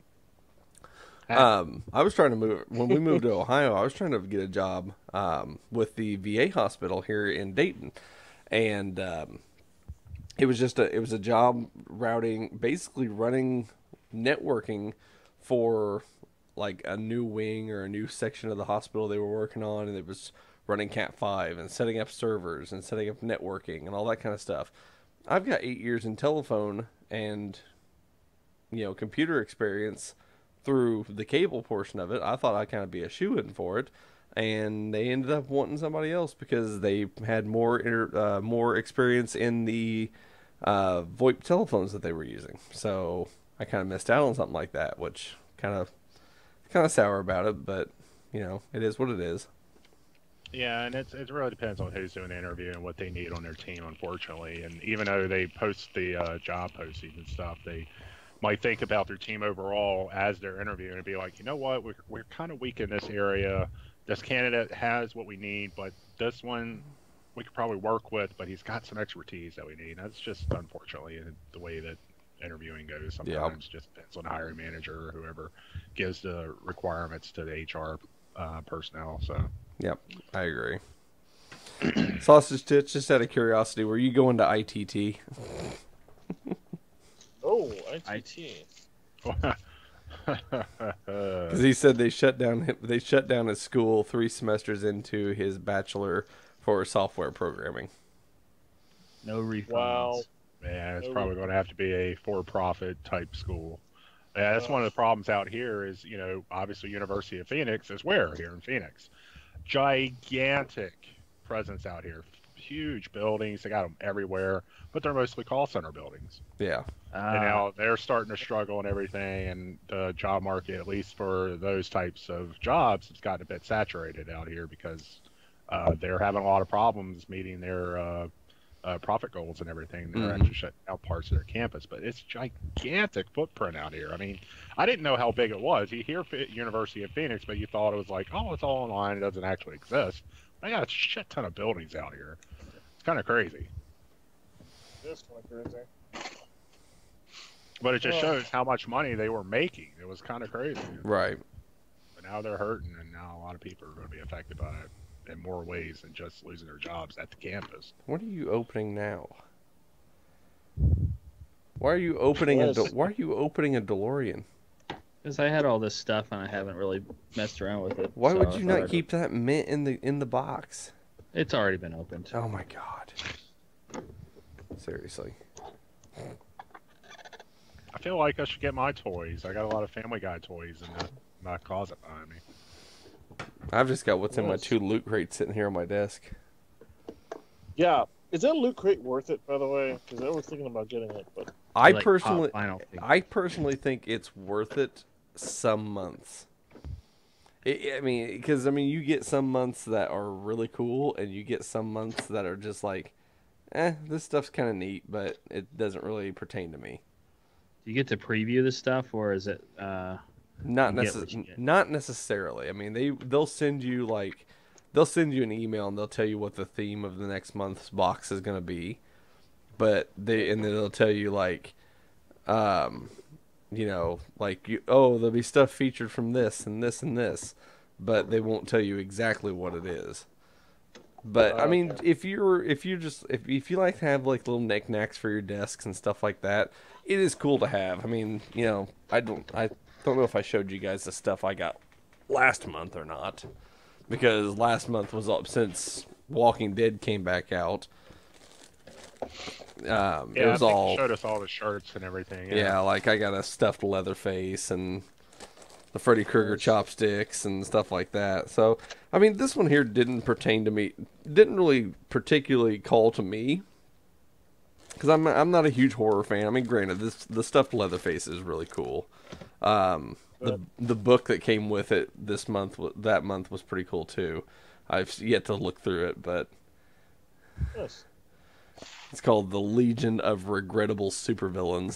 I was trying to move when we moved to Ohio. I was trying to get a job with the VA hospital here in Dayton, and it was a job basically running networking for like a new wing or a new section of the hospital they were working on, and it was running Cat5 and setting up servers and setting up networking and all that kind of stuff. I've got 8 years in telephone and computer experience through the cable portion of it. I thought I'd kind of be a shoo-in for it, and they ended up wanting somebody else because they had more experience in the VoIP telephones that they were using. So I kind of missed out on something like that, which kind of sour about it, but it is what it is. yeah, and it really depends on who's doing the interview and what they need on their team, unfortunately. And even though they post the job postings and stuff, they might think about their team overall as they're interviewing and be like, you know what, we're kind of weak in this area. This candidate has what we need, but this one we could probably work with, but he's got some expertise that we need. That's just unfortunately the way that interviewing goes. Sometimes just depends on the hiring manager or whoever gives the requirements to the HR personnel. So yep, I agree. Sausage Tits, just out of curiosity, were you going to ITT? Oh, IT. Because he said they shut down his school 3 semesters into his bachelor for software programming. No refunds. Wow. yeah, it's probably going to have to be a for-profit type school. Yeah, that's one of the problems out here is, obviously University of Phoenix is where here in Phoenix. Gigantic presence out here. Huge buildings. They got them everywhere, but they're mostly call center buildings. Yeah. And now they're starting to struggle and everything, and the job market, at least for those types of jobs, has gotten a bit saturated out here because they're having a lot of problems meeting their profit goals and everything. They're actually shutting out parts of their campus, but it's gigantic footprint out here. I mean, I didn't know how big it was. You hear University of Phoenix, but you thought it was like, oh, it's all online. It doesn't actually exist. They got a shit ton of buildings out here. It's kind of crazy. This kind of crazy. But it just shows how much money they were making. It was kind of crazy. Right. But now they're hurting, and now a lot of people are going to be affected by it. in more ways than just losing their jobs at the campus. What are you opening now? Why are you opening Why are you opening a DeLorean? Because I had all this stuff and I haven't really messed around with it. Why so would I you thought not keep that mint in the box? It's already been opened. Oh my god. Seriously. I feel like I should get my toys. I got a lot of Family Guy toys in my closet behind me. I've just got what's in my Yes. 2 loot crates sitting here on my desk. Yeah. Is that loot crate worth it, by the way? Because I was thinking about getting it, but I Like personally pop vinyl thing. I personally think it's worth it some months. Because you get some months that are really cool, and you get some months that are just like, this stuff's kind of neat, but it doesn't really pertain to me. Do you get to preview the stuff, or is it? Not You get what you get. not necessarily. I mean, they'll send you an email and they'll tell you what the theme of the next month's box is going to be, but then they'll tell you like, there'll be stuff featured from this and this and this, but they won't tell you exactly what it is. But I mean, Okay. if you like to have like little knickknacks for your desks and stuff like that, it is cool to have. I mean, I don't know if I showed you guys the stuff I got last month or not, because last month was up since Walking Dead came back out. It Yeah, was I think all you showed us all the shirts and everything. yeah, like I got a stuffed Leatherface and the Freddy Krueger chopsticks and stuff like that. So, I mean, this one here didn't pertain to me, didn't really particularly call to me, because I'm not a huge horror fan. I mean, granted, the stuffed Leatherface is really cool. The book that came with it that month was pretty cool too. I've yet to look through it, but yes. it's called The Legion of Regrettable Supervillains.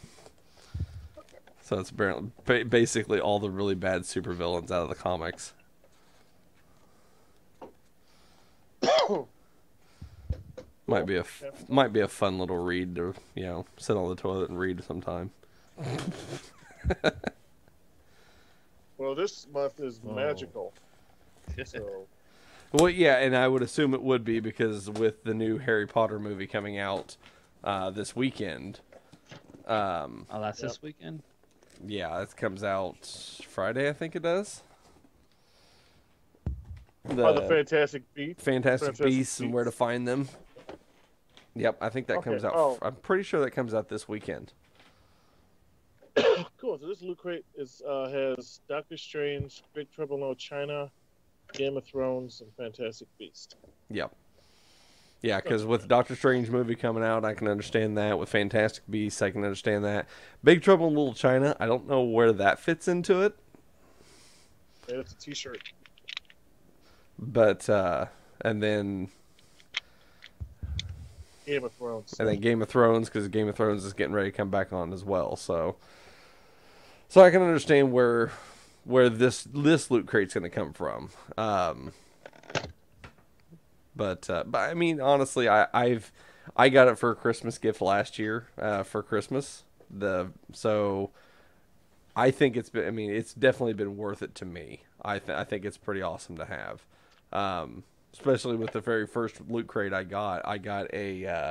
So it's basically all the really bad supervillains out of the comics. Might be a fun little read to sit on the toilet and read sometime. Well, this month is magical. So, Well, yeah, and I would assume it would be, because with the new Harry Potter movie coming out this weekend. Oh, that's this weekend. Yeah, it comes out Friday, I think it does. the Fantastic Beasts. Fantastic Beasts and Where to Find Them. Yep, I think that Okay, comes out. oh. I'm pretty sure that comes out this weekend. Cool. So this loot crate has Doctor Strange, Big Trouble in Little China, Game of Thrones, and Fantastic Beasts. Yep. Yeah, because with Doctor Strange movie coming out, I can understand that. With Fantastic Beasts, I can understand that. Big Trouble in Little China, I don't know where that fits into it. And it's a T-shirt. But and then Game of Thrones. Game of Thrones, because Game of Thrones is getting ready to come back on as well. So I can understand where this loot crate's going to come from. But I mean, honestly, I got it for a Christmas gift last year for Christmas. So I think it's been. I mean, it's definitely been worth it to me. I think it's pretty awesome to have. Especially with the very first loot crate I got a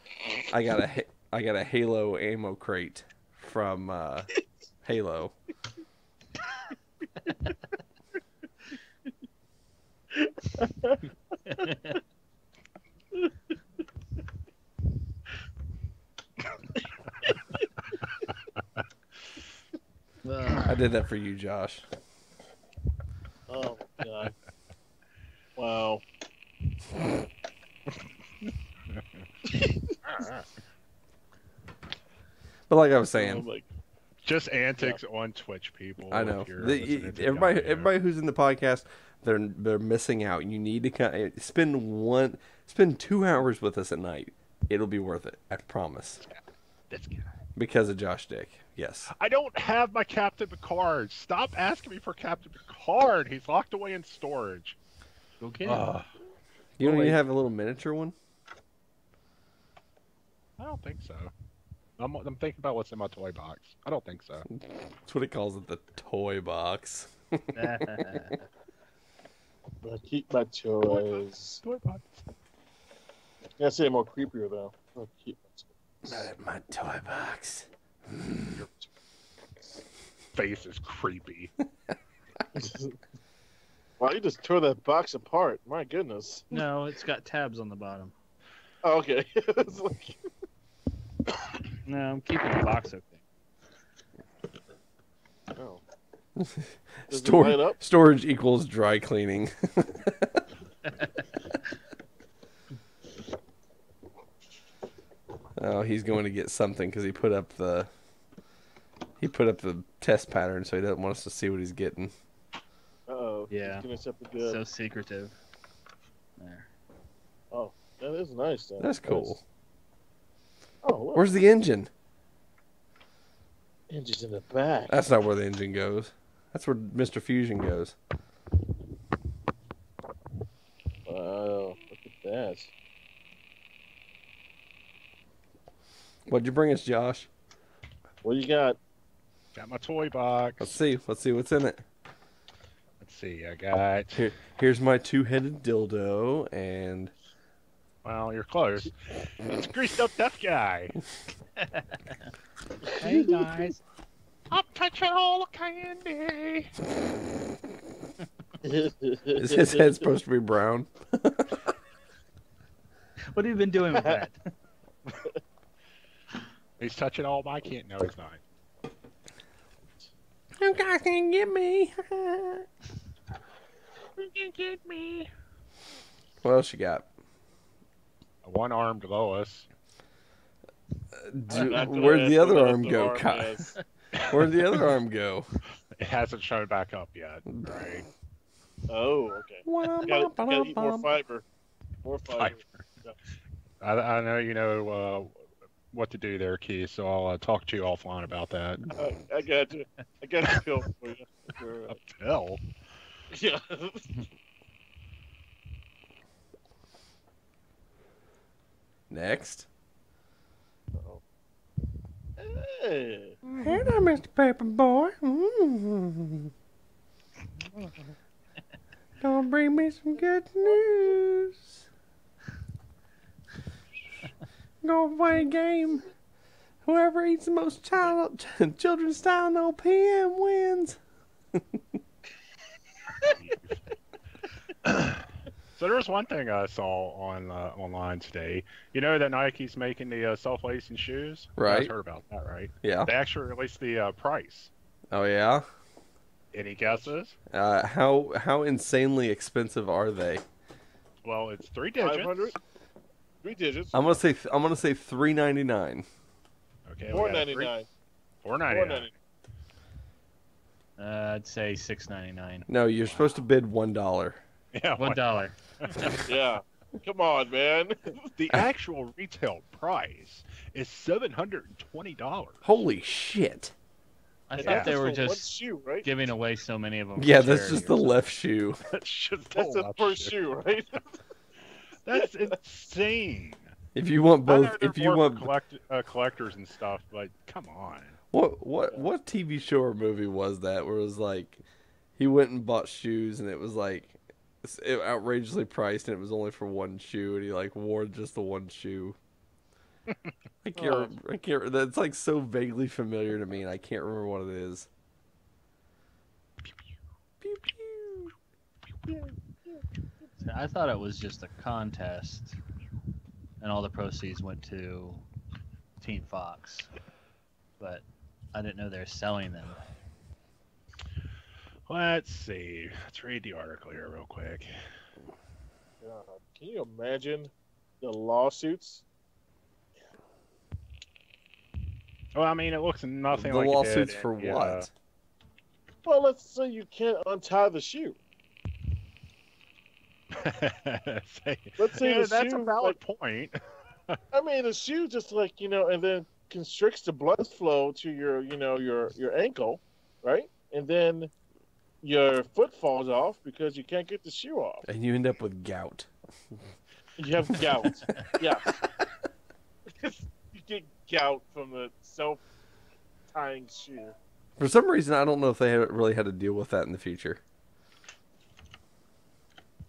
Halo ammo crate from Halo. I did that for you, Josh. Oh God! Wow. But like I was Oh, saying, my- Just antics on Twitch, people. I know if you're listening to the audio. everybody who's in the podcast, they're missing out. You need to spend 2 hours with us at night. It'll be worth it. I promise. This guy. Because of Josh Dick. Yes. I don't have my Captain Picard. Stop asking me for Captain Picard. He's locked away in storage. Go get it. You don't wait. even have a little miniature one? I don't think so. I'm thinking about what's in my toy box. I don't think so. That's what he calls it, the toy box. But I keep my toys. Toy box. Yeah, say it more creepier though. I keep Not in my toy box. my Face is creepy. toys. Wow, you just tore that box apart. My goodness. No, it's got tabs on the bottom. Oh, okay. It's like, No, I'm keeping the box okay. oh. Does it light up? Storage equals dry cleaning. Oh, he's going to get something because he put up the test pattern, so he doesn't want us to see what he's getting. Uh-oh. Yeah. He's gonna accept the good. So secretive. There. Oh, that is nice though. That's cool. Oh, look. Where's the engine? Engine's in the back. That's not where the engine goes. That's where Mr. Fusion goes. Wow, look at that. What'd you bring us, Josh? What do you got? Got my toy box. Let's see what's in it. Let's see. I got. Here's my two-headed dildo, and Well, you're close. It's greased up death guy. Hey guys. I'm touching all the candy. is his head supposed to be brown? What have you been doing with that? He's touching all my candy. No, he's not. You guys can get me. You can get me. What else you got? A one-armed Lois. Where'd the other arm go, Kai? Where'd the other arm go? It hasn't shown back up yet. Right. Oh, okay. Gotta eat more fiber. More fiber. I know you know what to do there, Keith. So I'll talk to you offline about that. I got you. I got a pill for you. A pill. Yeah. Next. Hey. Hey there, Mr. Paperboy. Gonna bring me some good news. Gonna play a game. Whoever eats the most children's style no PM wins. So there's one thing I saw on online today. You know that Nike's making the self-lacing shoes? You Right. guys heard about that, right? Yeah. They actually released the price. Oh yeah. Any guesses? How insanely expensive are they? Well, it's 3 digits. 500. 3 digits. I'm gonna say $3.99. Okay, we got $4.99. $4.99. I'd say $6.99. No, you're supposed to bid $1. Yeah, $1. Yeah. Come on, man. The actual retail price is $720. Holy shit! I And thought they that's were for one just shoe, right? giving away so many of them. Yeah, for that's charity just or the something. left shoe. That's just That's the left first shoe, right? That's insane. If you want I know both, they're if you more want, for collectors and stuff, but come on. what TV show or movie was that where it was like he went and bought shoes and it was like outrageously priced and it was only for one shoe and he like wore just the one shoe. I can't. That's like so vaguely familiar to me and I can't remember what it is. Pew pew. I thought it was just a contest, and all the proceeds went to Team Fox. But I didn't know they were selling them. Let's see. Let's read the article here real quick. God, can you imagine the lawsuits? Well, I mean, it looks nothing The like lawsuits it did for in the, what? Well, let's say you can't untie the shoe. Let's say yeah, the that's shoe, a valid point. I mean, the shoe just like, and then constricts the blood flow to your, your ankle, right? And then your foot falls off because you can't get the shoe off. And you end up with gout. You have gout. Yeah. You get gout from the self-tying shoe. For some reason, I don't know if they really had to deal with that in the future.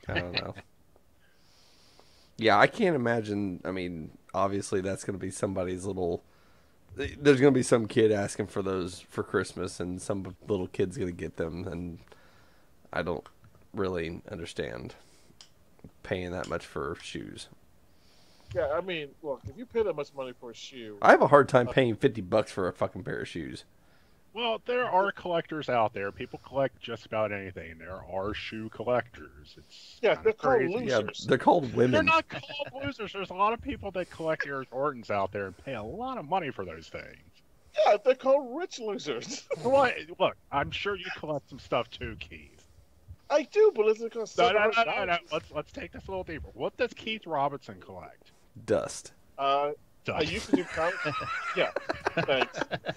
I don't know. Yeah, I can't imagine. I mean, obviously that's going to be somebody's little. There's going to be some kid asking for those for Christmas, and some little kid's going to get them, and I don't really understand paying that much for shoes. Yeah, I mean, look, if you pay that much money for a shoe, I have a hard time paying $50 for a fucking pair of shoes. Well, there are collectors out there. People collect just about anything. There are shoe collectors. It's yeah, kinda they're called crazy. Yeah, losers. they're called women. They're not called losers. There's a lot of people that collect Air Jordans out there and pay a lot of money for those things. Yeah, they're called rich losers. Well, look, I'm sure you collect some stuff too, Keith. I do, but it's going to No. Let's take this a little deeper. What does Keith Robinson collect? Dust. I used to do comic. Yeah, thanks.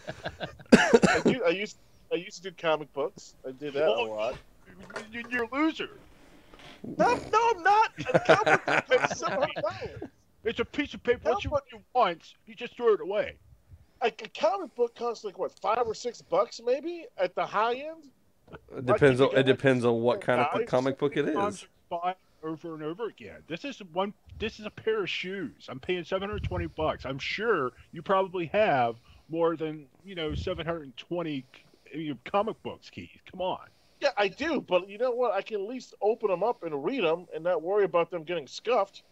I used to do comic books. I did that a lot. You're a loser. No, I'm not. A comic book pays $700. It's a piece of paper. No, Once you but- read it once, you just throw it away. A comic book costs like what, $5 or $6 maybe at the high end. It depends on you get what kind of guys? comic book it Sometimes is. you buy it over and over again. This is a pair of shoes. I'm paying $720. I'm sure you probably have more than 720 comic books, Keith. Come on. Yeah, I do, but you know what? I can at least open them up and read them and not worry about them getting scuffed.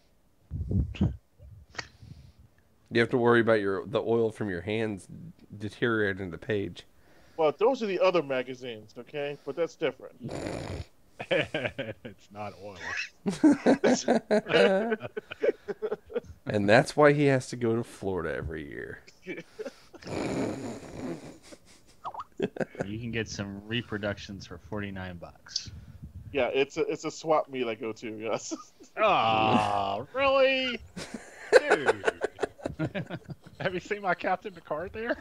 You have to worry about the oil from your hands deteriorating the page. Well, those are the other magazines, okay? But that's different. It's not oil. And that's why he has to go to Florida every year. You can get some reproductions for $49. Yeah, it's a swap meet I go to. Yes. Oh, really? Dude. Have you seen my Captain Picard there?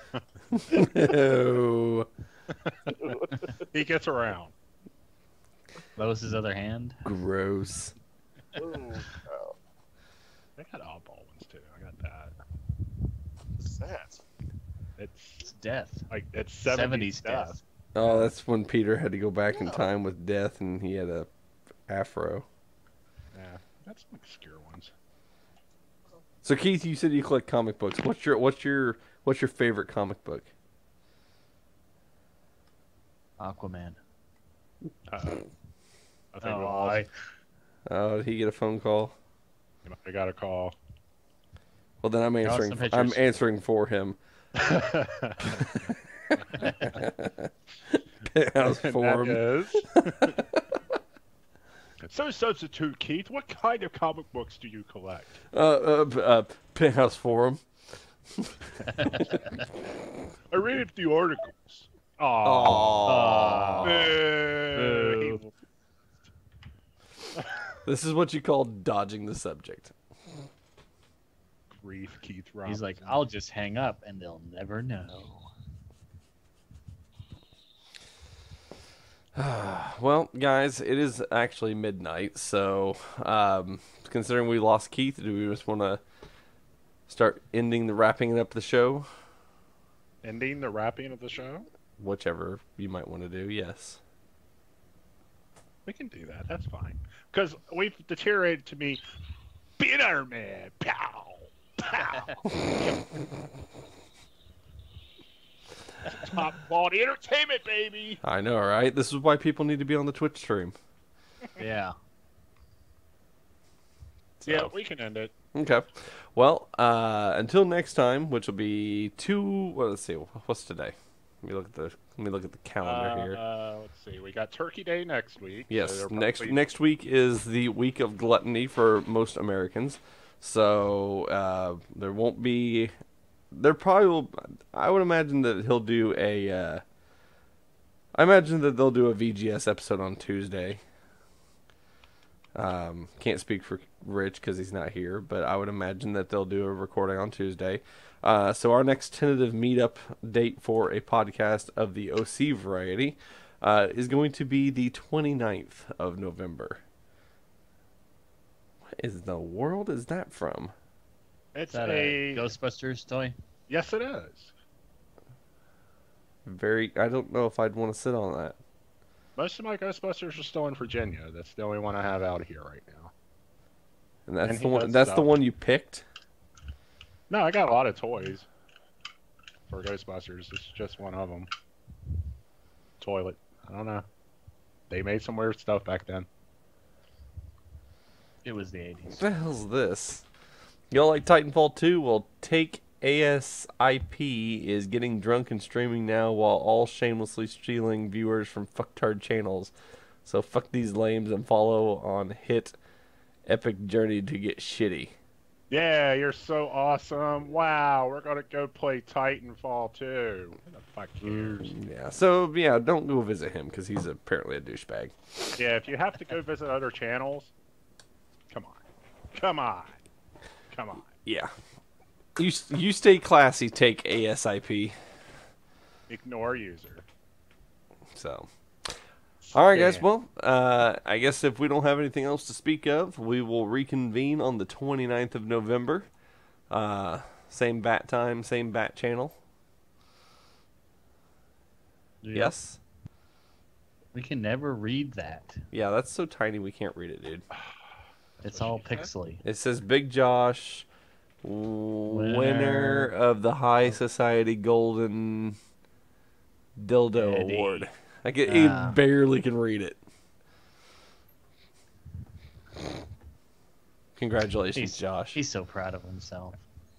No. He gets around. Lois's other hand. Gross. Ooh, They got oddball ones too. I got that. what's that? It's It's death. like it's 70s 70s death. death. Oh, that's when Peter had to go back in time with Death, and he had a afro. Yeah, that's some obscure ones. So Keith, you said you collect comic books. What's your favorite comic book? Aquaman. I think Oh, I Did he get a phone call? got a call. Well, then I'm Draw answering. some I'm pictures. answering for him. Penthouse Forum. That is. So, substitute Keith, what kind of comic books do you collect? Penthouse Forum. I read the articles. Aww. Boo. This is what you call dodging the subject. Grief, Keith Robinson. He's like, I'll just hang up and they'll never know. Well, guys, it is actually midnight, so considering we lost Keith, do we just want to start wrapping up the show? ending the wrapping of the show. Whichever you might want to do, yes. We can do that. That's fine. Because we've deteriorated to me. Be an Iron Man. Pow. Pow. Top quality entertainment, baby. I know, right? This is why people need to be on the Twitch stream. Yeah. So. Yeah, we can end it. Okay. Well, until next time, which will be well, let's see. What's today? Let me look at the calendar here. Let's see. We got Turkey Day next week. Yes, so next week is the week of gluttony for most Americans. So there won't be. There probably will. I would imagine that he'll do a. I imagine that they'll do a VGS episode on Tuesday. Can't speak for Rich because he's not here, but I would imagine that they'll do a recording on Tuesday. So our next tentative meetup date for a podcast of the OC variety is going to be the 29th of November. What in the world is that from? It's Is that a a. Ghostbusters toy? Yes, it is. I don't know if I'd want to sit on that. Most of my Ghostbusters are still in Virginia. That's the only one I have out here right now. And that's And the he one. does That's the stuff. one you picked. No, I got a lot of toys for Ghostbusters. It's just one of them. Toilet. I don't know. They made some weird stuff back then. It was the What 80s. the hell's this? Y'all like Titanfall 2? Well, Take ASIP is getting drunk and streaming now while all shamelessly stealing viewers from fucktard channels. So fuck these lames and follow on Hit Epic Journey to get shitty. Yeah, you're so awesome. Wow, we're gonna go play Titanfall 2. Who the fuck cares? Yeah, so yeah, don't go visit him because he's apparently a douchebag. Yeah, if you have to go visit other channels, come on. Come on. Come on. Yeah. You stay classy, Take ASIP. Ignore user. So. Alright, guys. Yeah. Well, I guess if we don't have anything else to speak of, we will reconvene on the 29th of November. Same bat time, same bat channel. Yes? We can never read that. Yeah, that's so tiny we can't read it, dude. It's all pixely. It says Big Josh, winner of the High Society Golden Dildo Eddie. Award. He barely can read it. Congratulations, Josh. He's so proud of himself.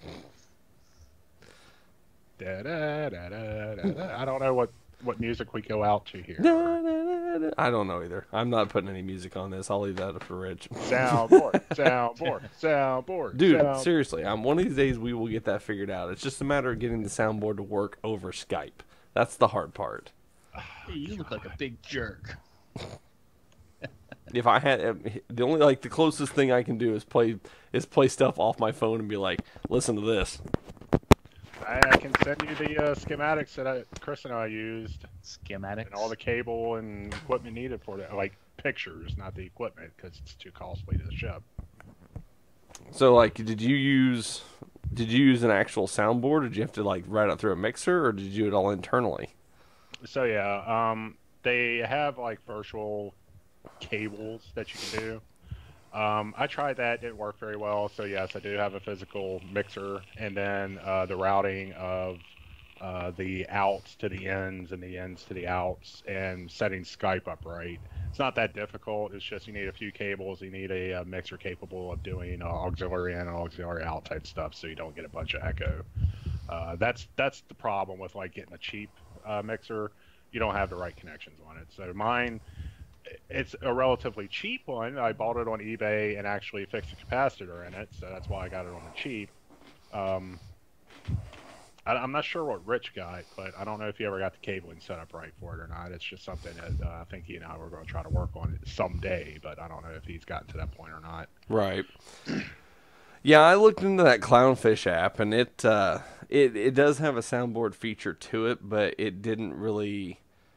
Da, da, da, da, da, da. I don't know what music we go out to here. I don't know either. I'm not putting any music on this. I'll leave that up for Rich. Soundboard, soundboard, soundboard. Dude, sound- seriously, one of these days we will get that figured out. It's just a matter of getting the soundboard to work over Skype. That's the hard part. Hey, you look like a big jerk. If I had the only the closest thing I can do is play stuff off my phone and be like, listen to this. I can send you the schematics that Chris and I used, Schematics. and all the cable and equipment needed for that. Like pictures, not the equipment, because it's too costly to ship. So did you use an actual soundboard, or did you have to write it through a mixer, or did you do it all internally? So yeah, they have virtual cables that you can do. I tried that; didn't work very well. So yes, I do have a physical mixer, and then the routing of the outs to the ends and the ends to the outs, and setting Skype up right. It's not that difficult. It's just you need a few cables. You need a mixer capable of doing auxiliary in and auxiliary out type stuff, so you don't get a bunch of echo. That's the problem with getting a cheap mixer. You don't have the right connections on it. So mine, it's a relatively cheap one. I bought it on eBay and actually fixed a capacitor in it, so that's why I got it on the cheap. I'm not sure what Rich got, but I don't know if he ever got the cabling set up right for it or not. It's just something that I think he and I were going to try to work on it someday, but I don't know if he's gotten to that point or not. Right. Yeah, I looked into that Clownfish app, and it does have a soundboard feature to it, but it didn't really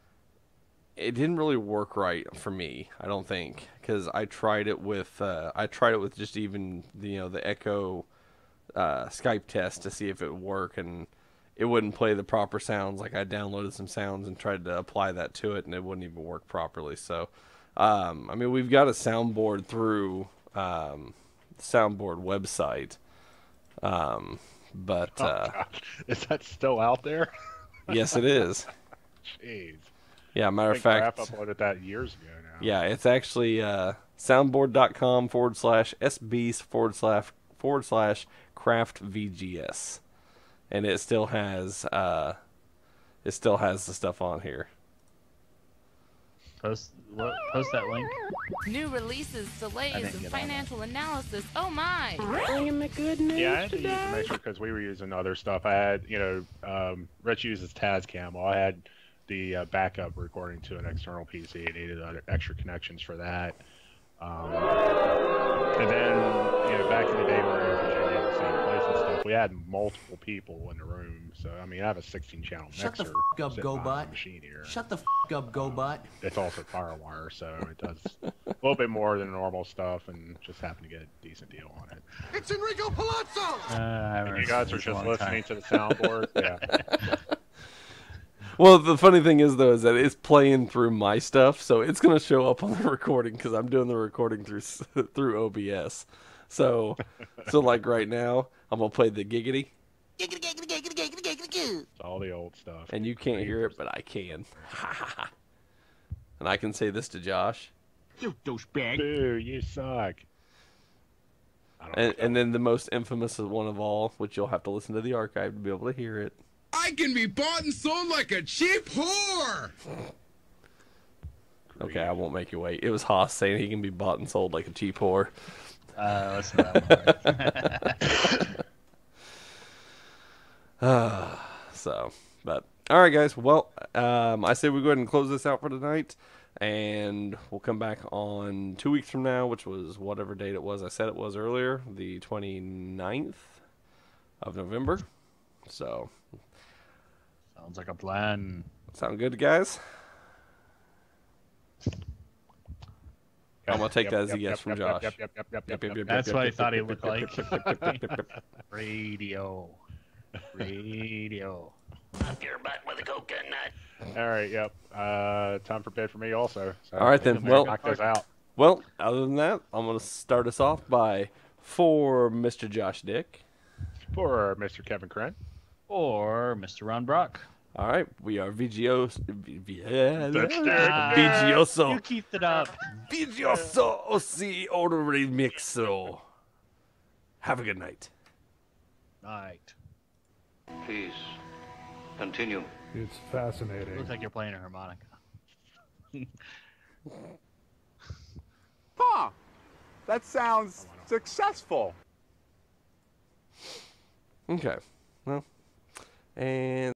work right for me. I don't think, because I tried it with just even the Echo Skype test to see if it would work, and it wouldn't play the proper sounds. I downloaded some sounds and tried to apply that to it, and it wouldn't even work properly. So, we've got a soundboard through soundboard website, but God. Is that still out there? yes, it is. Jeez. Yeah, matter I of think fact, Raph uploaded that years ago now. yeah, it's actually soundboard.com/sb/craft VGS, and it still has the stuff on here. Post that link. New releases, delays, didn't and get on financial analysis. Oh my! Bringing the good news Yeah, I had to use today. the mixer because we were using other stuff. I had, Rich uses Tascam. Well, I had the backup recording to an external PC. I needed other extra connections for that. And then, back in the day when we were in Virginia, in the same place and stuff, we had multiple people in the room. So, I have a 16-channel mixer. Shut the f up, sitting Go behind my Butt. machine here. Shut the f up, Go Butt. It's also FireWire, so it does a little bit more than normal stuff, and just happened to get a decent deal on it. It's Enrico Palazzo! And you guys are just listening to the soundboard. Yeah. Well, the funny thing is though is that it's playing through my stuff, so it's gonna show up on the recording because I'm doing the recording through OBS. So like right now, I'm gonna play the giggity, It's all the old stuff. and you can't hear it, but I can. And I can say this to Josh, You douchebag. Boo, you suck. I don't know. and then the most infamous one of all, which you'll have to listen to the archive to be able to hear it. I can be bought and sold like a cheap whore. Okay, I won't make you wait. It was Haas saying he can be bought and sold like a cheap whore. Listen to that one. So, but all right, guys. Well, I say we go ahead and close this out for tonight, and we'll come back on 2 weeks from now, which was whatever date it was. I said it was earlier, the 29th of November. So, Sounds like a plan. sound good, guys? I'm gonna take that as a yes from Josh. Yep. That's what I thought he looked like. Radio. All right, yep. Time for bed for me also. So All right, then. Well, knock those out. Well, other than that, I'm going to start us off by, for Mr. Josh Dick. For Mr. Kevin Crenn. Or Mr. Ron Brock. All right, we are VGOso. You keep it up. VGOso Osi Odori Mixo. Have a good night. Night. Please, continue. It's fascinating. Looks like you're playing a harmonica. Huh. That sounds successful. Okay. Well, and